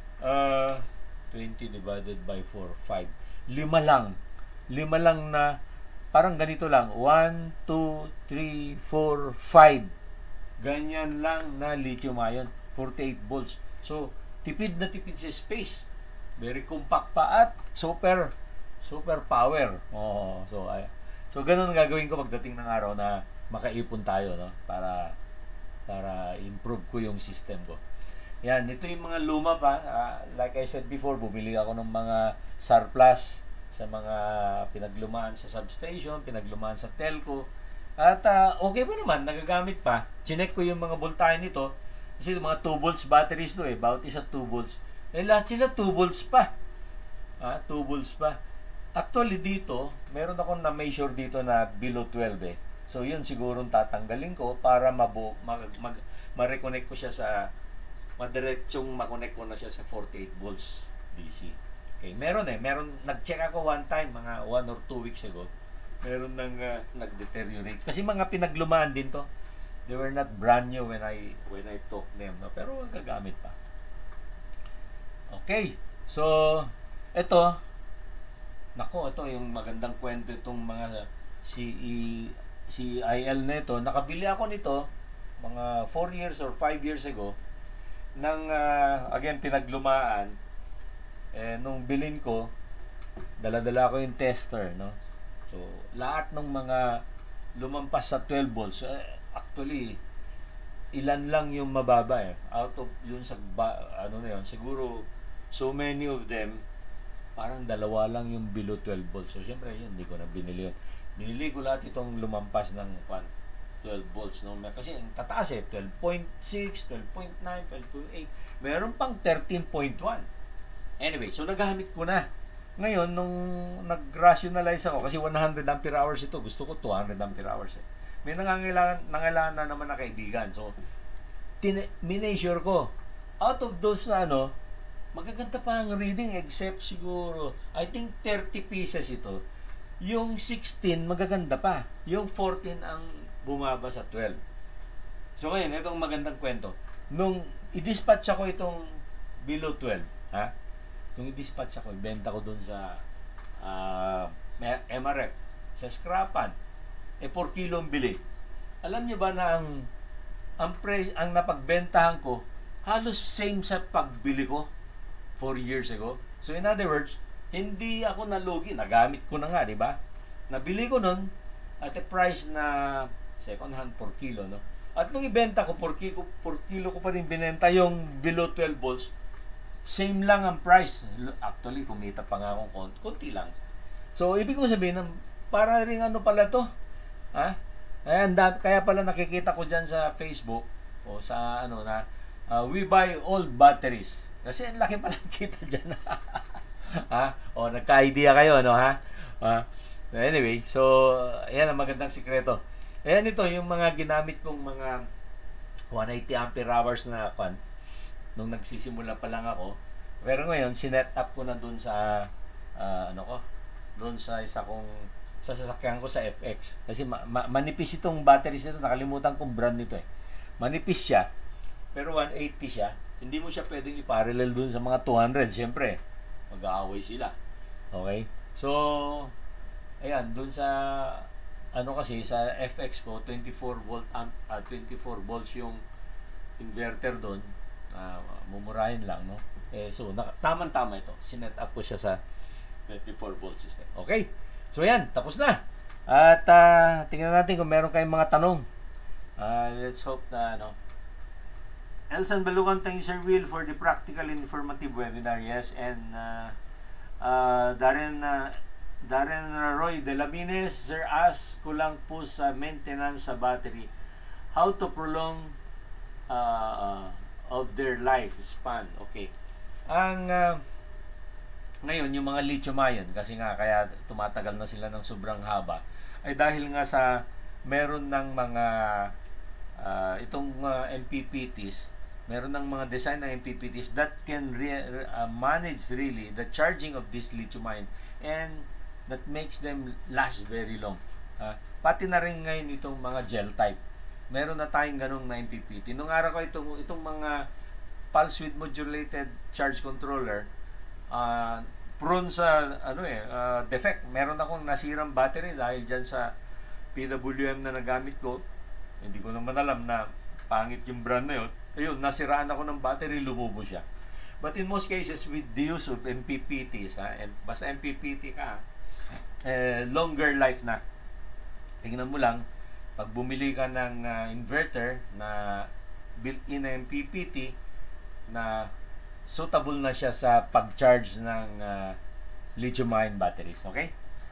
Speaker 1: 20 divided by 4, 5. 5 lang na parang ganito lang. 1, 2, 3, 4, 5. Ganyan lang na lithium ion. 48 volts. So, tipid na tipid sa space. Very compact pa at super power. So ganun ang gagawin ko pagdating ng araw na makaipon tayo, no? Para improve ko yung system ko. Yan, ito yung mga luma pa. Like I said before, bumili ako ng mga surplus sa mga pinaglumaan sa substation, pinaglumaan sa telco. At okay pa naman, nagagamit pa. Chinek ko yung mga voltahe nito. Kasi yung mga 2 volts batteries to bawat isa 2 volts. Lahat sila 2 volts pa. 2 volts pa. Actually dito, meron akong na-measure dito na below 12 So, yun sigurong tatanggalin ko para ma-reconnect ko siya sa madiretsong ma-connect ko na siya sa 48 volts DC. Okay, meron nag-check ako one time, mga 1 or 2 weeks ago. Meron nag-deteriorate. Kasi mga pinaglumaan din to. They were not brand new when I took them, no? Pero gagamit pa. Okay. So, ito yung magandang kwento itong mga CIL nito. Nakabili ako nito mga 4 years or 5 years ago ng again pinaglumaan. Nung bilin ko, dala-dala ko yung tester, no? So, lahat ng mga lumampas sa 12 volts, actually ilan lang yung mababa out of yun sa siguro so many of them parang dalawa lang yung below 12 volts. So, syempre yun, hindi ko na binili yun. Binili ko lahat itong lumampas ng 12 volts. No? Kasi ang tataas 12.6, 12.9, 12.8. Meron pang 13.1. Anyway, so nagamit ko na. Ngayon, nung nag-rationalize ako, kasi 100 ampere hours ito, gusto ko 200 ampere hours. May nangangailangan na naman na kaibigan. So, mineasure ko. Out of those magaganda pa ang reading except siguro, I think 30 pieces ito. Yung 16, magaganda pa. Yung 14 ang bumaba sa 12. So ngayon, itong magandang kwento. Nung i-dispatch ako itong below 12, nung i-dispatch ako, ibenta ko dun sa
Speaker 2: may MRF, sa scrapan, 4 kilo ang bili. Alam niyo ba na ang napagbentahan ko halos same sa pagbili ko 4 years ago. So in other words, hindi ako nalugi, nagamit ko na nga, di ba? Nabili ko nun at a price na second hand 4 kilo, no? At nung ibenta ko 4 kilo ko pa rin binenta yung below 12 volts. Same lang ang price. Actually, kumita pa nga akong konti lang. So ibig ko sabihin, para ring ano pala to, ha? Ayan, kaya pala nakikita ko dyan sa Facebook o sa ano na we buy old batteries. Kasi ang laki pala kita dyan. Ha? O nagka-idea kayo, no, ha? Anyway, so ayan ang magandang sikreto. Ayan ito, yung mga ginamit kong mga 180 ampere hours na fan nung nagsisimula pa lang ako. Pero ngayon, sinet up ko na dun sa doon sa isa kong sa sasakyan ko sa FX. Kasi manipis itong batteries nito. Nakalimutan kong brand nito eh. Manipis siya. Pero 180 siya. Hindi mo siya pwedeng i-parallel dun sa mga 200. Siyempre, mag-aaway sila. Okay? So, ayan, dun sa kasi sa FX ko 24 volts yung inverter doon. Mumurahin lang, no? So, tamang-tama ito. Sinet up ko siya sa 24 volt system. Okay? So yan, tapos na. At tingnan natin kung meron kayong mga tanong. Let's hope na Elsan Balugan, thank you Sir Will for the practical and informative webinar. Yes, and Darren Roy de Lamines, Sir, ask ko lang po sa maintenance sa battery, how to prolong of their lifespan. Okay. Ngayon, yung mga lithium-ion, kasi nga kaya tumatagal na sila ng sobrang haba, ay dahil nga sa meron ng mga MPPTs, meron ng mga design ng MPPTs that can manage really the charging of this lithium-ion and that makes them last very long. Pati na rin ngayon itong mga gel type. Meron na tayong ganong na MPPT. Nung araw ko itong mga pulse width modulated charge controller, prone sa defect. Meron akong nasirang battery dahil dyan sa PWM na nagamit ko. Hindi ko naman alam na pangit yung brand na yun. Ayun, nasiraan ako ng battery, lumubo siya. But in most cases, with the use of MPPTs, basta MPPT ka, longer life na. Tingnan mo lang, pag bumili ka ng inverter na built-in na MPPT na suitable na siya sa pag-charge ng lithium-ion batteries. Okay?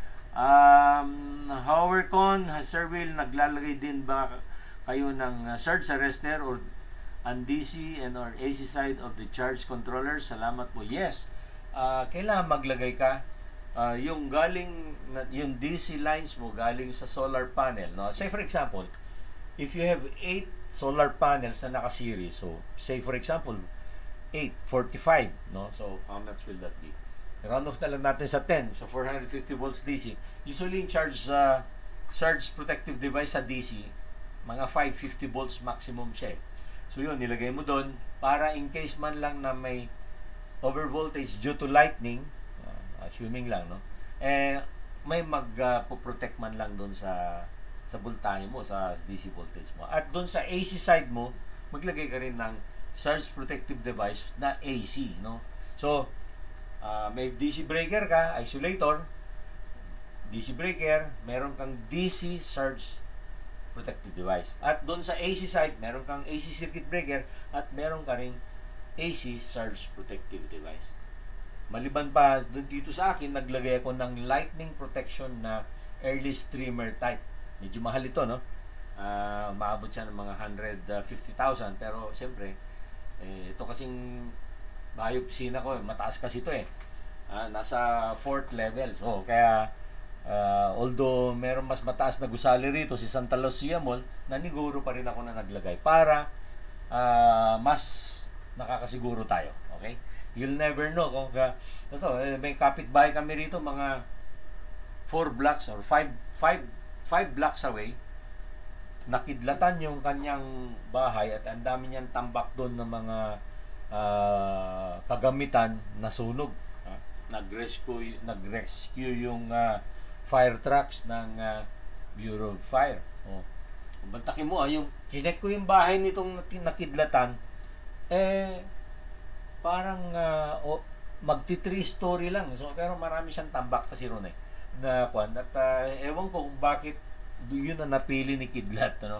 Speaker 2: Howard Con, Sir Will, naglalagay din ba kayo ng surge arrestor or DC and or AC side of the charge controller? Salamat po. Yes. Kailangan maglagay ka yung DC lines mo galing sa solar panel, no? Say for example, if you have 8 solar panels na naka-series, so say for example 845, no? So how much will that be? Round off na lang natin sa 10. So 450 volts DC. Usually in charge protective device sa DC, mga 550 volts maximum siya. So yun, nilagay mo doon para in case man lang na may overvoltage due to lightning, assuming lang, no? May magpo-protect man lang doon sa voltahe mo, sa DC voltage mo. At doon sa AC side mo, maglagay ka rin ng surge protective device na AC, no? So, may DC breaker ka, isolator, DC breaker, meron kang DC surge protective device. At doon sa AC side, meron kang AC circuit breaker at meron ka ring AC surge protective device. Maliban pa dito sa akin, naglagay ako ng lightning protection na early streamer type. Medyo mahal ito, no? Maabot siya ng mga 150,000, pero siyempre ito kasing bahay opisina ko, mataas kasi ito nasa 4th level. So kaya although meron mas mataas na gusali rito si Santa Lucia Mall, naniguro pa rin ako na naglagay para mas nakakasiguro tayo. Okay? You'll never know kung may kapitbahay kami rito, mga 4 blocks or 5 blocks away, nakidlatan yung kanyang bahay at ang dami niyang tambak doon ng mga kagamitan na sunog.
Speaker 1: nag-rescue yung fire trucks ng Bureau of Fire. Bantakin mo, yung chinek ko yung bahay nitong nakidlatan, parang magti 3-story lang. So, pero marami siyang tambak kasi ron na kwan. At ewan ko kung bakit yun na napili ni Kidlat, ano?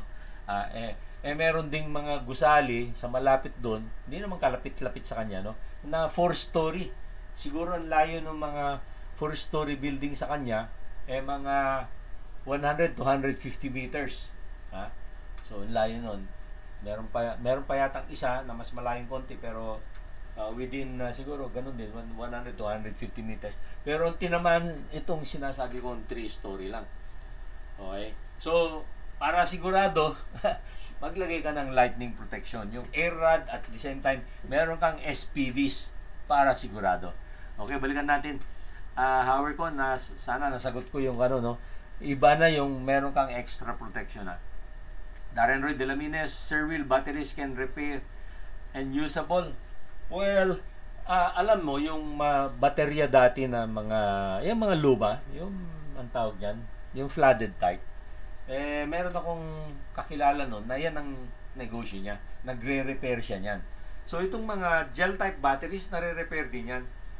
Speaker 1: Meron ding mga gusali sa malapit doon, hindi naman kalapit-lapit sa kanya, no? Na 4-story. Siguro ang layo ng mga 4-story building sa kanya, mga 100 to 150 meters. So, ang layo nun. Meron pa yatang isa na mas malayong konti, pero within siguro ganun din 100 to 150 meters. Pero tinamaan itong sinasabi ko 3-story lang. Okay? So, para sigurado, maglagay ka ng lightning protection, yung air rod, at the same time meron kang SPDs para sigurado. Okay, balikan natin. Howard ko, sana nasagot ko yung no? Iba na yung meron kang extra protection Darren Roy de la Mines, Sir Will, batteries can repair and usable. Well, alam mo, yung baterya dati na yung mga luma, yung ang tawag dyan, yung flooded type, meron akong kakilala nun na yan ang negosyo niya. Nagre-repair siya niyan. So, itong mga gel type batteries, nare-repair din yan.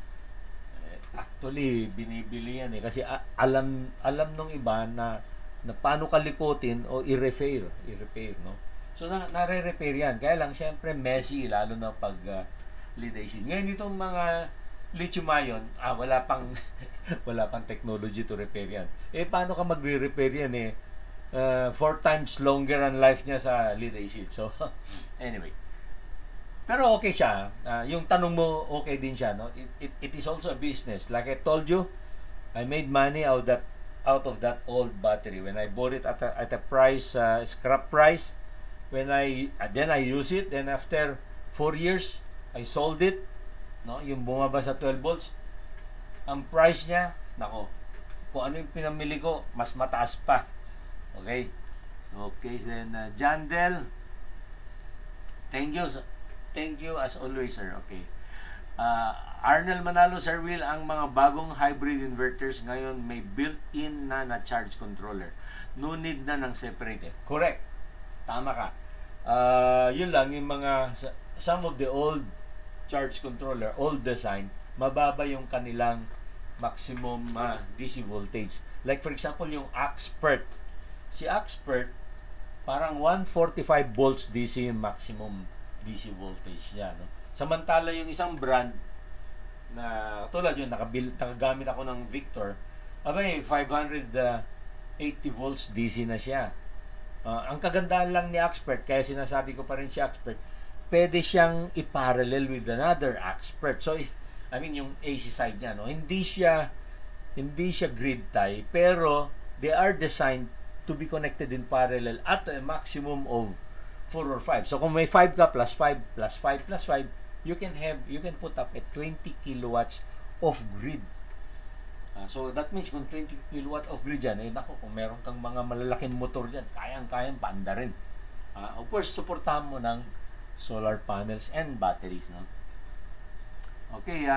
Speaker 1: Actually, binibili yan kasi alam nung iba na paano kalikutin o i-repair, no? So, nare-repair yan. Kaya lang, siyempre, messy, lalo na pag lead acid. Ngayon, itong mga lithium-ion, wala pang technology to repair yan. Paano ka magre-repair yan 4 times longer ang life niya sa lead acid. So, anyway. Pero okay siya. Yung tanong mo, okay din siya, no? It is also a business. Like I told you, I made money out of that old battery when I bought it at a price, scrap price. Then I use it. Then after 4 years, I sold it. No, yung bumaba sa 12 volts. Ang price niya, nako, kung ano yung pinamili ko, mas mataas pa. Okay. Okay, then John Del, thank you as always, sir. Okay. Arnel Manalo, Sir Will, ang mga bagong hybrid inverters ngayon may built-in na charge controller. No need na ng separator. Correct. Tama ka. Yun lang, yung some of the old charge controller, old design, mababa yung kanilang maximum DC voltage. Like for example, yung Axpert. Si Axpert, parang 145 volts DC yung maximum DC voltage niya, no? Samantala yung isang brand na tulad yun, nakagamit ako ng Victor, 580 volts DC na siya. Ang kagandahan lang ni Axpert, kaya sinasabi ko pa rin si Axpert, pwede siyang i-parallel with another Axpert. So yung AC side niya, no, hindi siya grid tie, pero they are designed to be connected in parallel at a maximum of 4 or 5. So kung may 5 ka plus 5 plus 5 plus 5, you can put up at 20 kilowatts of grid. So that means kung 20 kilowatt of grid yan, nako, kung meron kang mga malalaking motor dyan, kayang paanda rin. Of course, supportahan mo ng solar panels and batteries, no? Okay,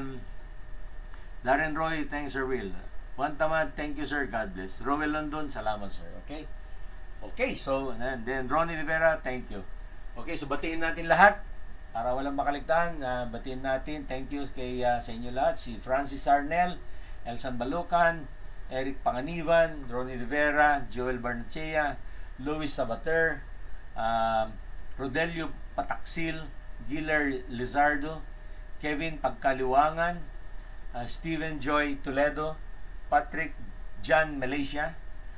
Speaker 1: Darren Roy, thanks, Sir Will. Juan Tamad, thank you, sir. God bless. Rowell London, salamat, sir. Okay? Okay, so, and then Ronnie Rivera, thank you. Okay, so batiin natin lahat para walang makaligtaan. Batiin natin, thank you sa inyo lahat. Si Francis Arnel, Elsan Balucan, Eric Panganiban, Ronnie Rivera, Joel Barnechea, Luis Sabater, Rodelio Pataksil, Giller Lizardo, Kevin Pagkaliwangan, Steven Joy Toledo, Patrick John Malaysia,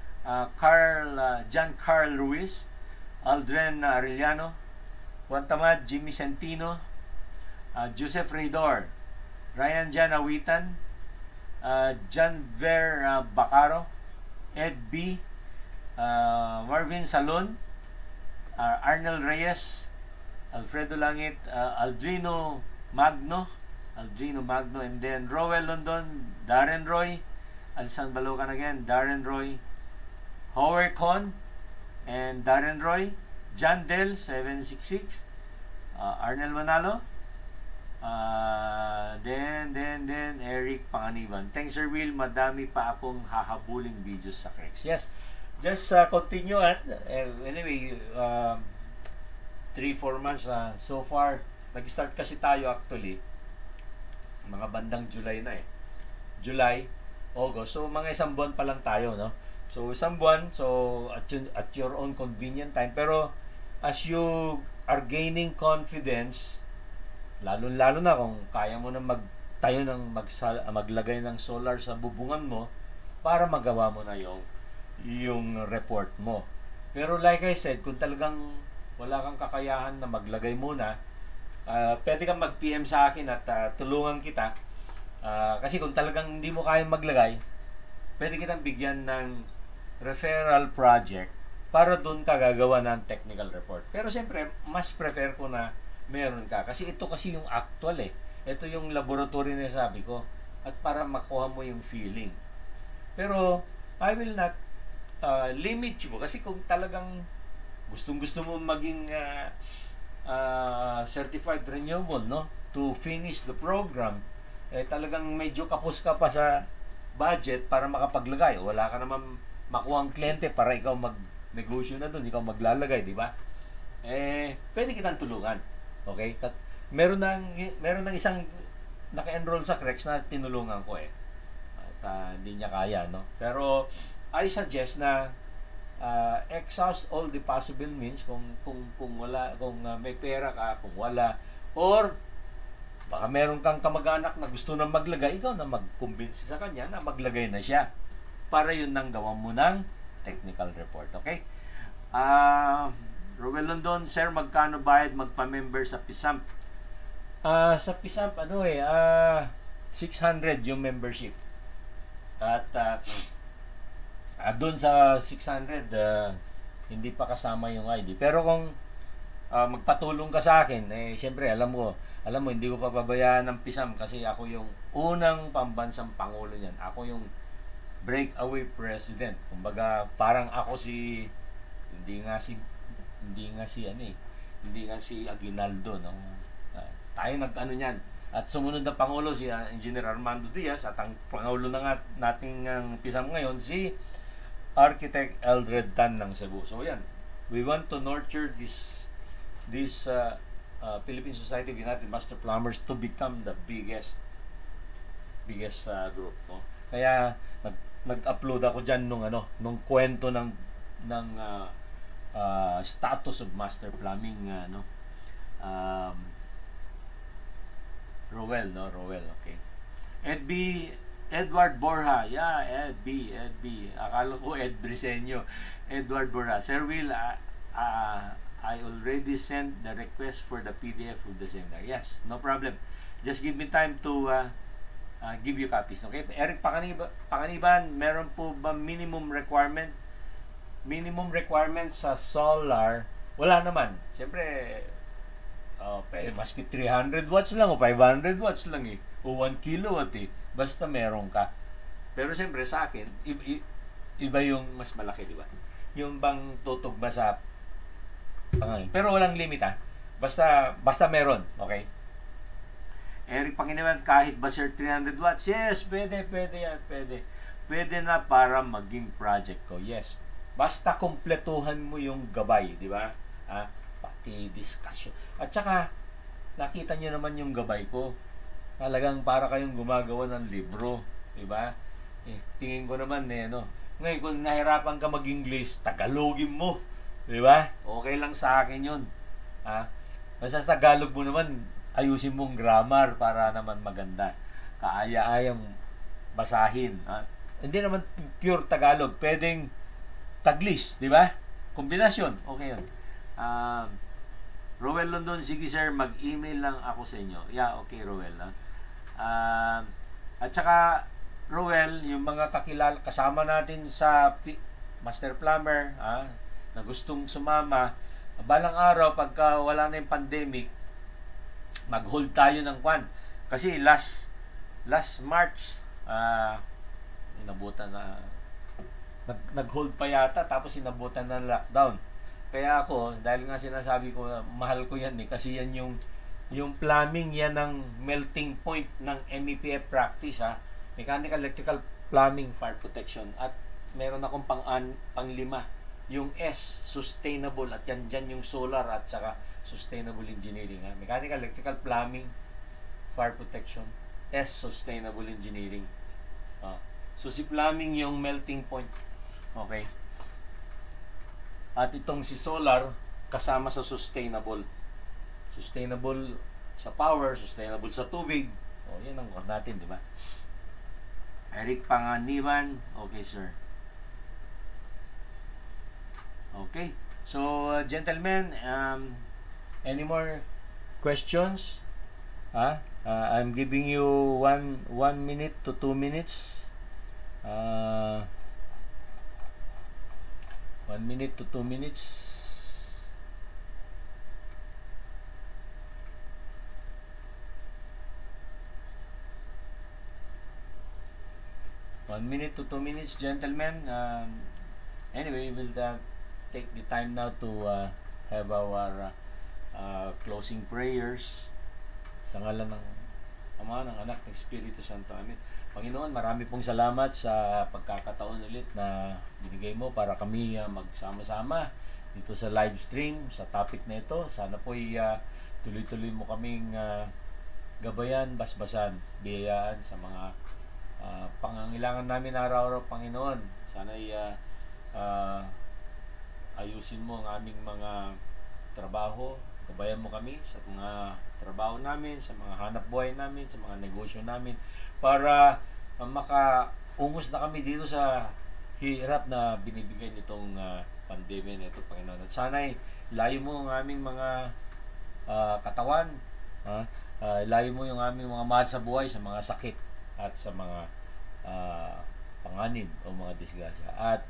Speaker 1: John Carl Ruiz, Aldren Arellano, Juan Tamad, Jimmy Santino, Joseph Raydor, Ryan Jan Awitan, John Ver Bacaro, Ed B, Marvin Salon, Arnel Reyes, Alfredo Langit, Aldrino Magno, and then Rowell London, Darren Roy, Alsan Balocan again, Darren Roy, Howard Con, and Darren Roy, John Del 766, Arnel Manalo, then
Speaker 2: And then, Eric Panganiban. Thanks, Sir Will. Madami pa akong hahabuling videos sa Crex. Yes. Just continue. Anyway, 3-4 months so far. Nag-start kasi tayo actually. Mga bandang July na eh. July, August. So, mga isang buwan pa lang tayo, no? So, isang buwan. So, at your own convenient time. Pero, as you are gaining confidence, lalo na kung kaya mo na magtayo ng maglagay ng solar sa bubungan mo para magawa mo na yung report mo. Pero like I said, kung talagang wala kang kakayahan na maglagay muna, pwede kang mag-PM sa akin at tulungan kita. Kasi kung talagang hindi mo kaya maglagay, pwede kitang bigyan ng referral project para doon ka gagawa ng technical report. Pero siyempre, mas prefer ko na meron ka. Kasi ito kasi yung actual eh. Ito yung laboratory na sabi ko. At para makuha mo yung feeling. Pero, I will not limit you. Kasi kung talagang gustong-gusto mo maging certified renewable, no? To finish the program, talagang medyo kapos ka pa sa budget para makapaglagay. Wala ka naman makuha ang kliyente para ikaw mag-negosyo na doon, ikaw maglalagay, di ba? Pwede kitang tulungan. Okay? Meron ng isang naka-enroll sa Crex na tinulungan ko eh. At hindi niya kaya, no? Pero I suggest na exhaust all the possible means kung wala, kung may pera ka, kung wala, or baka meron kang kamag-anak na gusto na maglagay, ikaw na mag-convince sa kanya na maglagay na siya para yun nang gawa mo ng technical report. Okay? Roel London, Sir, magkano bayad magpa-member sa PISAMP? Sa PISAMP, 600 yung membership. At doon sa 600, hindi pa kasama yung ID. Pero kung magpatulong ka sa akin, siyempre, alam mo, hindi ko papabayaan ng PISAMP kasi ako yung unang pambansang pangulo niyan. Ako yung breakaway president. Kumbaga, parang ako hindi nga si Aguinaldo, no? Tayo nag-ano niyan. At sumunod na pangulo si Engineer Armando Diaz, at ang pangulo na nating PISAMP ngayon si Architect Eldred Tan ng Cebu. So yan, we want to nurture this Philippine Society of United Master Plumbers to become the biggest group, no? Kaya nag-upload ako diyan nung kwento ng status of master plumbing, Roel, okay. Edward Borja, Ed B. Akala ko Ed Briseño. Edward Borja, Sir Will, I already sent the request for the PDF of the seminar. Yes, no problem. Just give me time to give you copies. Okay? Eric Panganiban, meron po ba minimum requirement? Minimum requirement sa solar, wala naman. Siyempre, maski 300 watts lang o 500 watts lang eh. O 1 kilowatt eh. Basta meron ka. Pero siyempre sa akin, iba yung mas malaki, di ba? Yung bang tutugma sa pangalan. Pero walang limit Basta meron. Okay? Eric Panginoon, kahit ba sir 300 watts? Yes, pwede yan. Pwede na para maging project ko. Yes. Basta kumpletuhan mo yung gabay, di ba? Pati discussion. At saka, nakita niyo naman yung gabay ko. Talagang para kayong gumagawa ng libro, di ba? Tingin ko naman ngayon kung nahirapan ka mag-English, Tagalogin mo, di ba? Okay lang sa akin 'yun. Basta sa Tagalog mo naman, ayusin mong grammar para naman maganda. Kaaya-ayang basahin. Hindi naman pure Tagalog, pwedeng Taglish, di ba? Kombinasyon, okay 'yun. Roel London, sige sir, mag-email lang ako sa inyo. Yeah, okay Roel. At saka Roel, yung mga kakilala kasama natin sa Master Plumber na gustong sumama, balang araw pagka wala na yung pandemic, mag-hold tayo ng kwan. Kasi last March, inabutan na nag-hold pa yata tapos inabutan ng lockdown. Kaya ako, dahil nga sinasabi ko, mahal ko yan kasi yan yung
Speaker 1: Yung plumbing, yan ang melting point ng MEPF practice, ha. Mechanical, electrical, plumbing, fire protection. At meron akong pang-lima, yung S, sustainable. At yan dyan yung solar at saka sustainable engineering, ha. Mechanical, electrical, plumbing, fire protection. S, sustainable engineering. So si plumbing yung melting point. Okay. At itong si solar, kasama sa sustainable. Sustainable sa power, sustainable sa tubig. Yan ang core natin, di ba? Eric Panganiban. Okay, sir. Okay. So, gentlemen, any more questions? I'm giving you 1 minute to 2 minutes. 1 minute to 2 minutes. 1 minute to 2 minutes, gentlemen. Anyway, we'll take the time now to have our closing prayers sa ngalan ng Ama, ng Anak, ng Espiritu Santo. Amen. Panginoon, marami pong salamat sa pagkakataon ulit na binigay mo para kami magsama-sama dito sa live stream, sa topic na ito. Sana po'y tuloy-tuloy mo kaming gabayan, basbasan, biyayaan sa mga pangangailangan namin araw-araw, Panginoon. Sana'y ayusin mo ang aming mga trabaho. Gabayan mo kami sa mga trabaho namin, sa mga hanap buhay namin, sa mga negosyo namin, para makaungos na kami dito sa hirap na binibigay nitong pandemya na ito, Panginoon. At sana'y layo mo ang aming mga katawan, layo mo yung aming mga mahal sa buhay sa mga sakit at sa mga panganib o mga disgrasya. At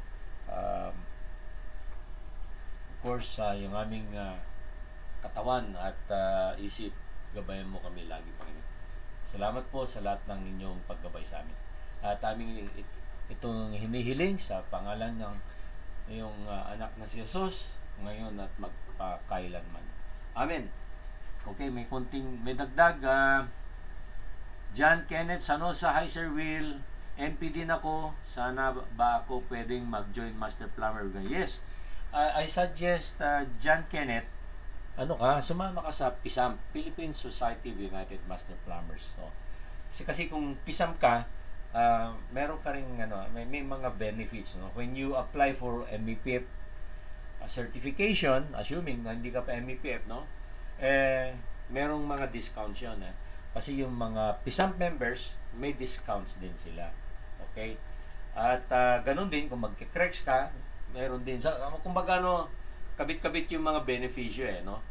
Speaker 1: of course, yung aming katawan at isip, gabayan mo kami lagi, Panginoon. Salamat po sa lahat ng inyong paggabay sa amin. At aming itong hinihiling sa pangalan ng iyong anak na si Jesus, ngayon at magpakailanman. Amen. Okay, may dagdag. John Kenneth Sanosa, hi Sir Will, MP din ako, sana ba ako pwedeng mag-join Master Plumber? Yes, I suggest John Kenneth, sumama ka sa PISAM, Philippine Society of United Master Plumbers. So, kasi kung PISAM ka, meron ka rin may mga benefits, no? When you apply for MEPF certification, assuming na hindi ka pa MEPF, no? Merong mga discounts yun, kasi yung mga PISAM members, may discounts din sila. Okay? At ganun din, kung magkikrex ka, meron din. Kumbaga, kabit-kabit yung mga benepisyo, no?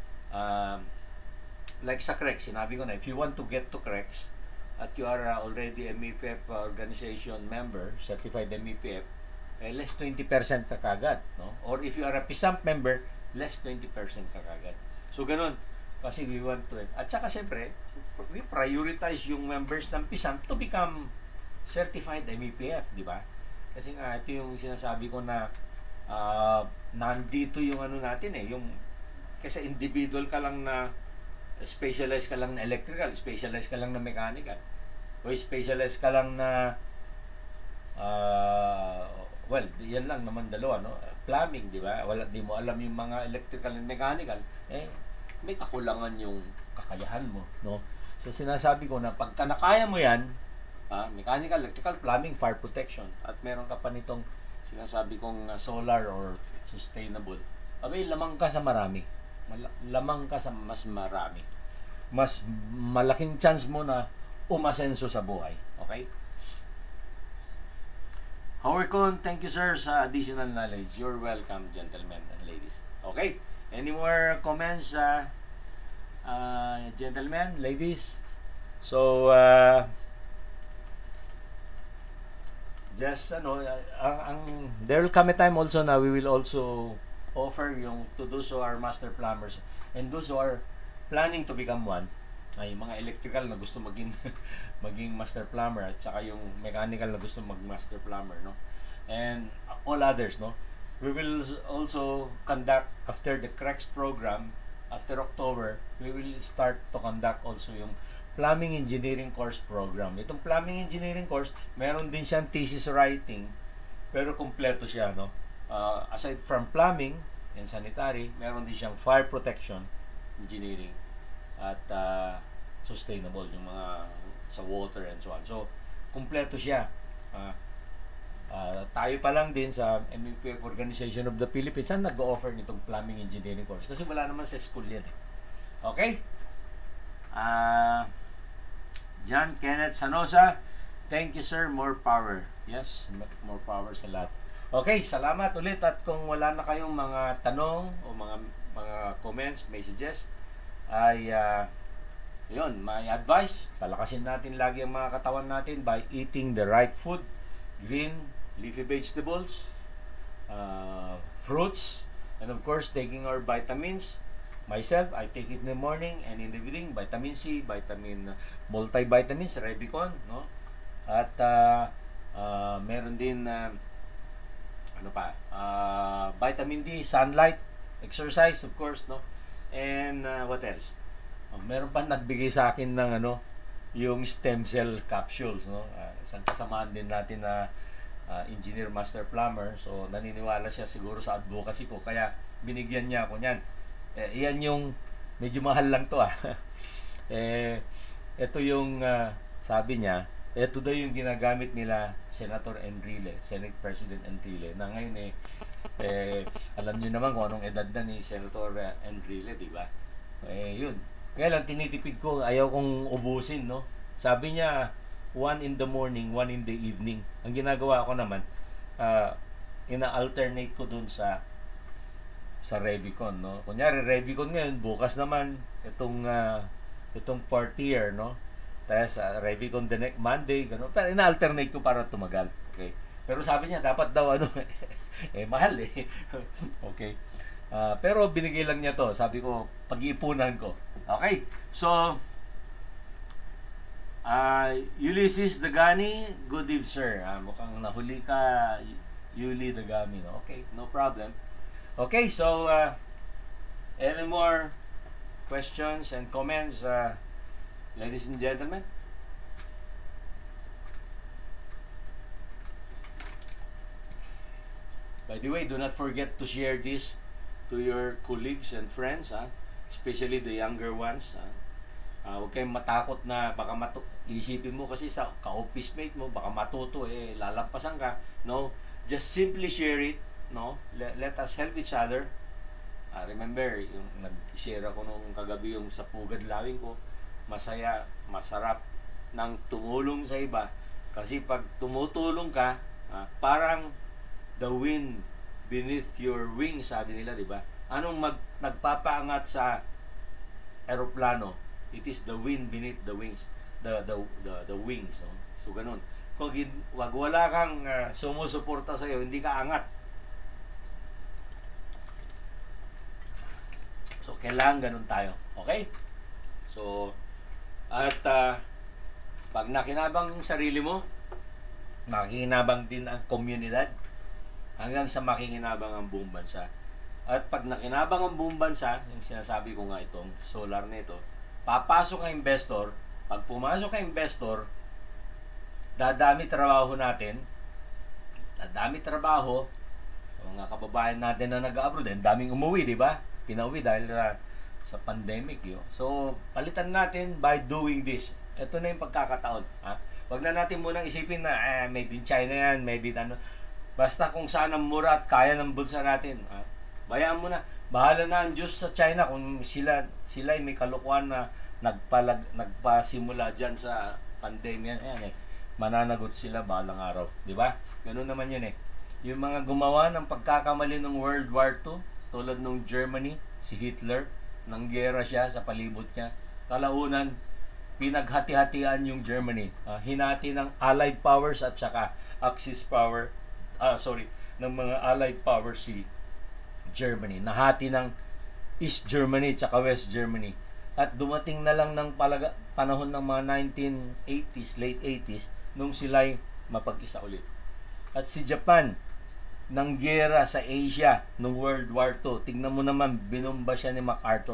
Speaker 1: Like sa CREX, sinabi ko na, if you want to get to CREX, at you are already MEPF organization member, certified MEPF, less 20% ka kagad, no? Or if you are a PISAM member, less 20% ka kagad. So, ganun. Kasi we want to, at saka siyempre, we prioritize yung members ng PISAM to become certified MEPF, di ba? Kasi nga, ito yung sinasabi ko na nandito yung natin yung kasi individual ka lang na specialized ka lang na electrical, specialized ka lang na mechanical, o specialized ka lang na yan lang naman dalawa, no? Plumbing, di ba? Di mo alam yung mga electrical and mechanical, may kakulangan yung kakayahan mo, no? So sinasabi ko na pagka nakaya mo yan, mechanical, electrical, plumbing, fire protection, at meron ka pa nitong sinasabi kong solar or sustainable, lamang ka sa marami. Lamang ka sa mas marami. Mas malaking chance mo na umasenso sa buhay. Okay? Howard Con, thank you sir sa additional knowledge. You're welcome, gentlemen and ladies. Okay? Any more comments, gentlemen, ladies? So, just, there will come a time also na we will also offer yung to those who are master plumbers and those who are planning to become one, yung mga electrical na gusto maging master plumber at saka yung mechanical na gusto mag-master plumber, no? And all others, no? We will also conduct after the CREX program after October, we will start to conduct also yung plumbing engineering course program. Itong plumbing engineering course, meron din siyang thesis writing, pero kumpleto siya, no? Aside from plumbing and sanitary, meron din siyang fire protection engineering at sustainable, yung mga sa water and so on. So, kumpleto siya. Tayo pa lang din sa MUPF Organization of the Philippines ang nag-offer nitong plumbing engineering course kasi wala naman sa school yan eh. Okay? John Kenneth Sanosa, thank you sir, more power. Yes, more power sa lahat. Okay, salamat ulit, at kung wala na kayong mga tanong o mga comments, messages, ay yun, my advice, palakasin natin lagi ang mga katawan natin by eating the right food, green, leafy vegetables, fruits, and of course, taking our vitamins. Myself, I take it in the morning and in the evening, vitamin C, multivitamins, Revicon, no? At meron din vitamin D, sunlight, exercise, of course, no? And what else? Meron pa nagbigay sa akin ng yung stem cell capsules, no? Isang kasamaan din natin na engineer master plumber, so naniniwala siya siguro sa advocacy ko, kaya binigyan niya ako niyan. Iyan yung medyo mahal lang to ito yung sabi niya, ito daw yung ginagamit nila Senator Enrile, Senate President Enrile, na ngayon alam niyo naman kung anong edad na ni Senator Enrile, di ba? Yun. Kaya lang tinitipid ko, ayaw kong ubusin, no? Sabi niya 1 in the morning, 1 in the evening. Ang ginagawa ko naman, ina-alternate ko dun sa Revicon, no? Kunyari Revicon ngayon, bukas naman itong 4th year, no? Tapos Revicon the next Monday, gano'n. Pero ina-alternate ko para tumagal. Okay? Pero sabi niya dapat daw mahal eh. Okay. Pero binigay lang niya to. Sabi ko, pag-iipunan ko. Okay. So Ulysses Dagani, good eve sir. Mukhang nahuli ka, Yuli Dagami, no? Okay, no problem. Okay, so any more questions and comments, ladies and gentlemen? By the way, do not forget to share this to your colleagues and friends, especially the younger ones. Huwag kayong matakot na baka isipin mo kasi sa ka-office mate mo, baka matuto, lalampasan ka. No, just simply share it. No, let us help each other. Remember, yung nag-share ako nung kagabi yung sa pugad lawing ko, masaya, masarap nang tumulong sa iba. Kasi pag tumutulong ka, parang the wind beneath your wings, sabi nila, di ba? Anong nagpapaangat sa eroplano? It is the wind beneath the wings, the wings. No? So ganun. Kung wala kang sumusuporta sa iyo, hindi ka angat. So, kailangan ganun tayo. Okay? So, at pag nakinabang yung sarili mo, makikinabang din ang komunidad, hanggang sa makikinabang ang buong bansa. At pag nakinabang ang buong bansa, yung sinasabi ko nga itong solar nito, papasok ang investor, pag pumasok ang investor, dadami trabaho natin, dadami trabaho, mga kababayan natin na nag-abroad, daming umuwi, di ba? Pinauwi dahil sa pandemic yun. So, palitan natin by doing this. Ito na yung pagkakataon. Wag na natin munang isipin na made in China yan, made in ano. Basta kung saan ang mura at kaya ng bulsa natin. Bayaan mo na. Bahala na ang Diyos sa China kung sila ay may kalukuhan na nagpasimula dyan sa pandemya. Mananagot sila balang araw. Di ba? Ganun naman yun Yung mga gumawa ng pagkakamali ng World War II, tulad nung Germany, si Hitler, nanggera siya sa palibot niya. Kalaunan, pinaghati-hatian yung Germany. Hinati ng Allied powers at saka Axis power, ng mga Allied powers si Germany. Nahati ng East Germany at saka West Germany. At dumating na lang ng panahon ng mga 1980s, late 80s, nung sila'y mapag-isa ulit. At si Japan, ng gera sa Asia nung World War II. Tingnan mo naman, binomba siya ni MacArthur.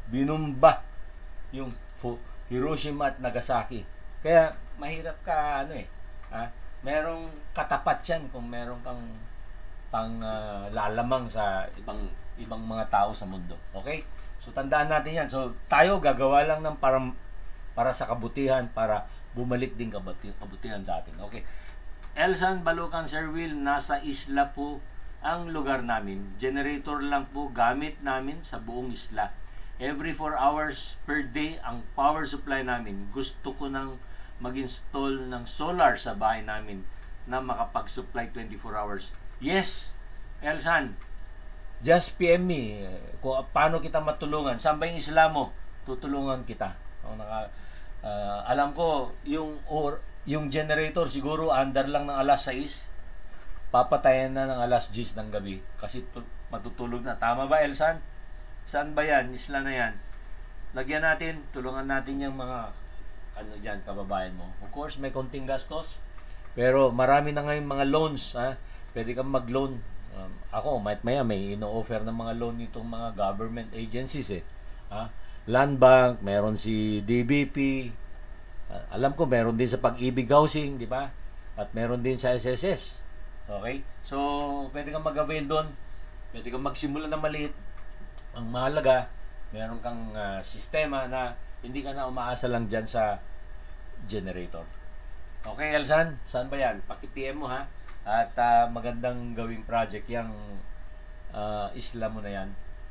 Speaker 1: binumba yung Hiroshima at Nagasaki. Kaya mahirap ka merong katapat yan kung meron kang lalamang sa ibang mga tao sa mundo. Okay? So tandaan natin yan. So tayo gagawa lang ng para sa kabutihan, para bumalik din kabutihan sa atin. Okay. Elsan, Balucan, Sir Will, nasa isla po ang lugar namin. Generator lang po gamit namin sa buong isla. Every 4 hours per day ang power supply namin. Gusto ko nang mag-install ng solar sa bahay namin na makapag-supply 24 hours. Yes, Elsan, just PM me kung paano kita matulungan. Saan ba yung isla mo? Tutulungan kita. Alam ko, yung generator siguro under lang ng alas 6. Papatayan na ng alas 10 ng gabi kasi matutulog na. Tama ba, Elsan? Saan ba yan? Isla na yan. Lagyan natin, tulungan natin yung mga kababayan mo. Of course, may konting gastos. Pero marami na ngayon mga loans. Pwede kang mag-loan. Ako, maya may ino-offer ng mga loan nitong mga government agencies Land Bank, meron si DBP. Alam ko, meron din sa Pag-ibig Housing, di ba? At meron din sa SSS. Okay? So, pwede kang mag-avail doon. Pwede kang magsimula na maliit. Ang mahalaga, meron kang sistema na hindi ka na umaasa lang dyan sa generator. Okay, Elsan? Saan ba yan? Paki-PM mo ha. At magandang gawing project yung isla mo na yan.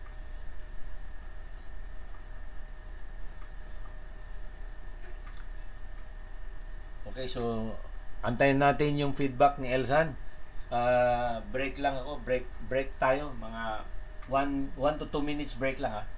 Speaker 1: Okay, so antayin natin yung feedback ni Elsan. Break lang ako. Break tayo. Mga 1 to 2 minutes break lang ha.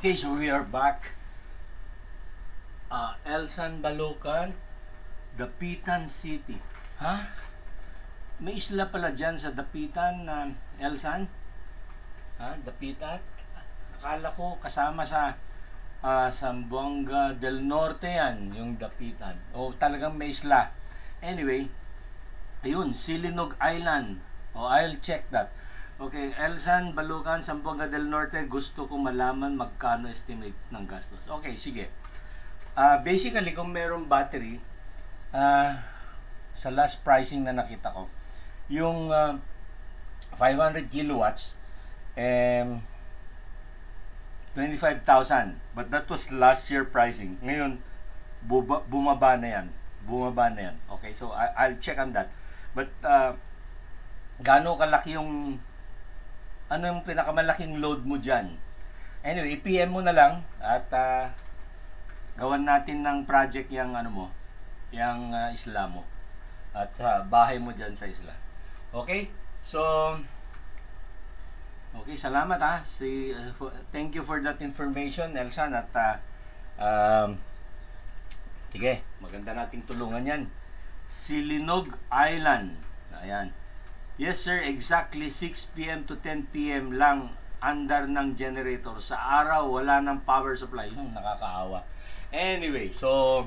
Speaker 1: Okay, so we are back. Elsan, Balocan, Dapitan City. Ha? May isla pala dyan sa Dapitan, Elsan? Ha? Dapitan? Akala ko kasama sa Zamboanga del Norte yan, yung Dapitan. O talagang may isla. Anyway, ayun, Silinog Island. I'll check that. Okay, Elsan, Balocan, Zamboanga del Norte, gusto ko malaman magkano estimate ng gastos. Okay, sige. Basically, kung merong battery, sa last pricing na nakita ko, yung 500 kilowatts, 25,000. But that was last year pricing. Ngayon, bumaba na yan. Okay, so I'll check on that. But, gaano kalaki yung, ano yung pinakamalaking load mo dyan? Anyway, i-PM mo na lang at gawan natin ng project yung ano mo, yung isla mo at bahay mo dyan sa isla. Okay? So, okay, salamat thank you for that information, Elsan, at sige, maganda nating tulungan yan. Silinog Island. Ayan. Yes sir, exactly 6 p.m. to 10 p.m. lang andar ng generator. Sa araw, wala ng power supply. Nakakaawa. Anyway, so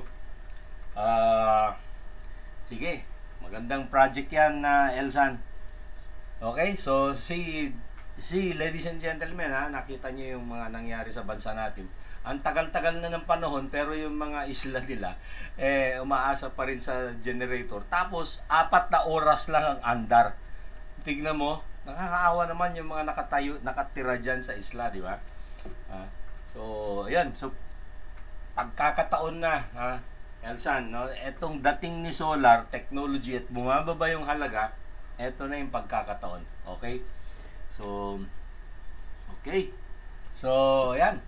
Speaker 1: sige, magandang project yan na Elsan. Okay, so see ladies and gentlemen, nakita niyo yung mga nangyari sa bansa natin. Ang tagal-tagal na ng panahon, pero yung mga isla nila umaasa pa rin sa generator. Tapos 4 na oras lang ang andar. Tignan mo, nakakaawa naman yung mga nakatira dyan sa isla, di ba? So ayan, so pagkakataon na, Elsan, no? Etong dating ni solar technology at bumababa yung halaga, eto na yung pagkakataon. Okay? So, okay. So, ayan.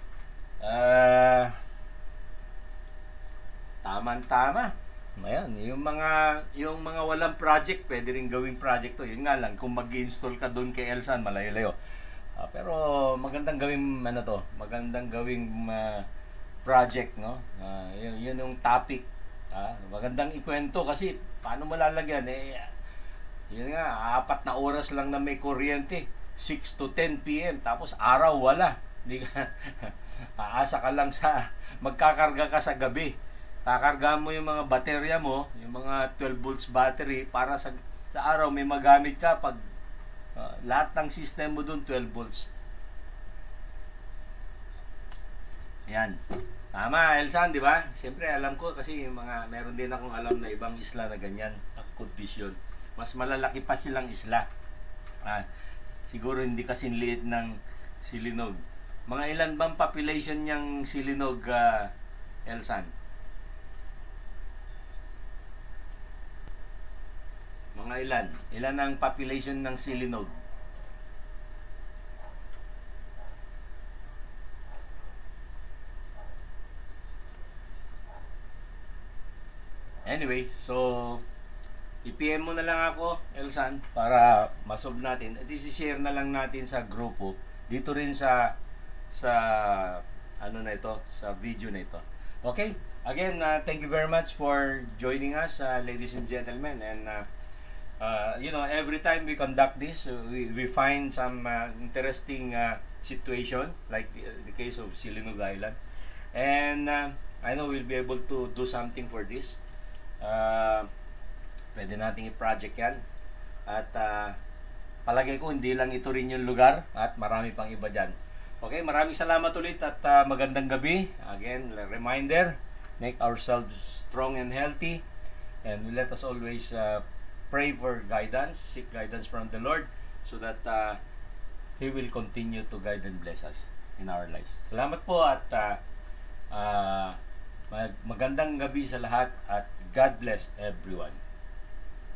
Speaker 1: Tama-tama. Ayan, yung mga walang project, pwede rin gawing project to. Yun nga lang, kung mag-install ka doon kay Elsan, malayo-layo. Pero magandang gawing magandang gawing project, no? Yun yung topic. Magandang ikwento kasi paano mo lalagyan yun nga, 4 na oras lang na may kuryente, 6 to 10 p.m. tapos araw wala. Hindi ka aasa ka lang sa magkakarga ka sa gabi. Kakarga mo yung mga baterya mo, yung mga 12 volts battery para sa araw may magamit ka pag lahat ng system mo doon 12 volts. Yan. Tama, Elsan, di ba? Siyempre, alam ko kasi meron din akong alam na ibang isla na ganyan ang kondisyon. Mas malalaki pa silang isla. Siguro hindi kasi liit ng Silinog. Mga ilan bang population niyang Silinog, Elsan? Mga ilan? Ilan ang population ng Silinog? Anyway, so i-PM mo na lang ako, Elsan, para masolve natin. At i-share na lang natin sa grupo dito rin sa sa video na ito. Okay? Again, thank you very much for joining us, ladies and gentlemen. And every time we conduct this, we find some interesting situation like the case of Silinog Island. And I know we'll be able to do something for this. Pwede nating i-project yan. At palagay ko hindi lang ito rin yung lugar at marami pang iba dyan. Okay, maraming salamat ulit at magandang gabi. Again, reminder, make ourselves strong and healthy, and let us always pray for guidance, seek guidance from the Lord so that He will continue to guide and bless us in our lives. Salamat po at magandang gabi sa lahat at God bless everyone.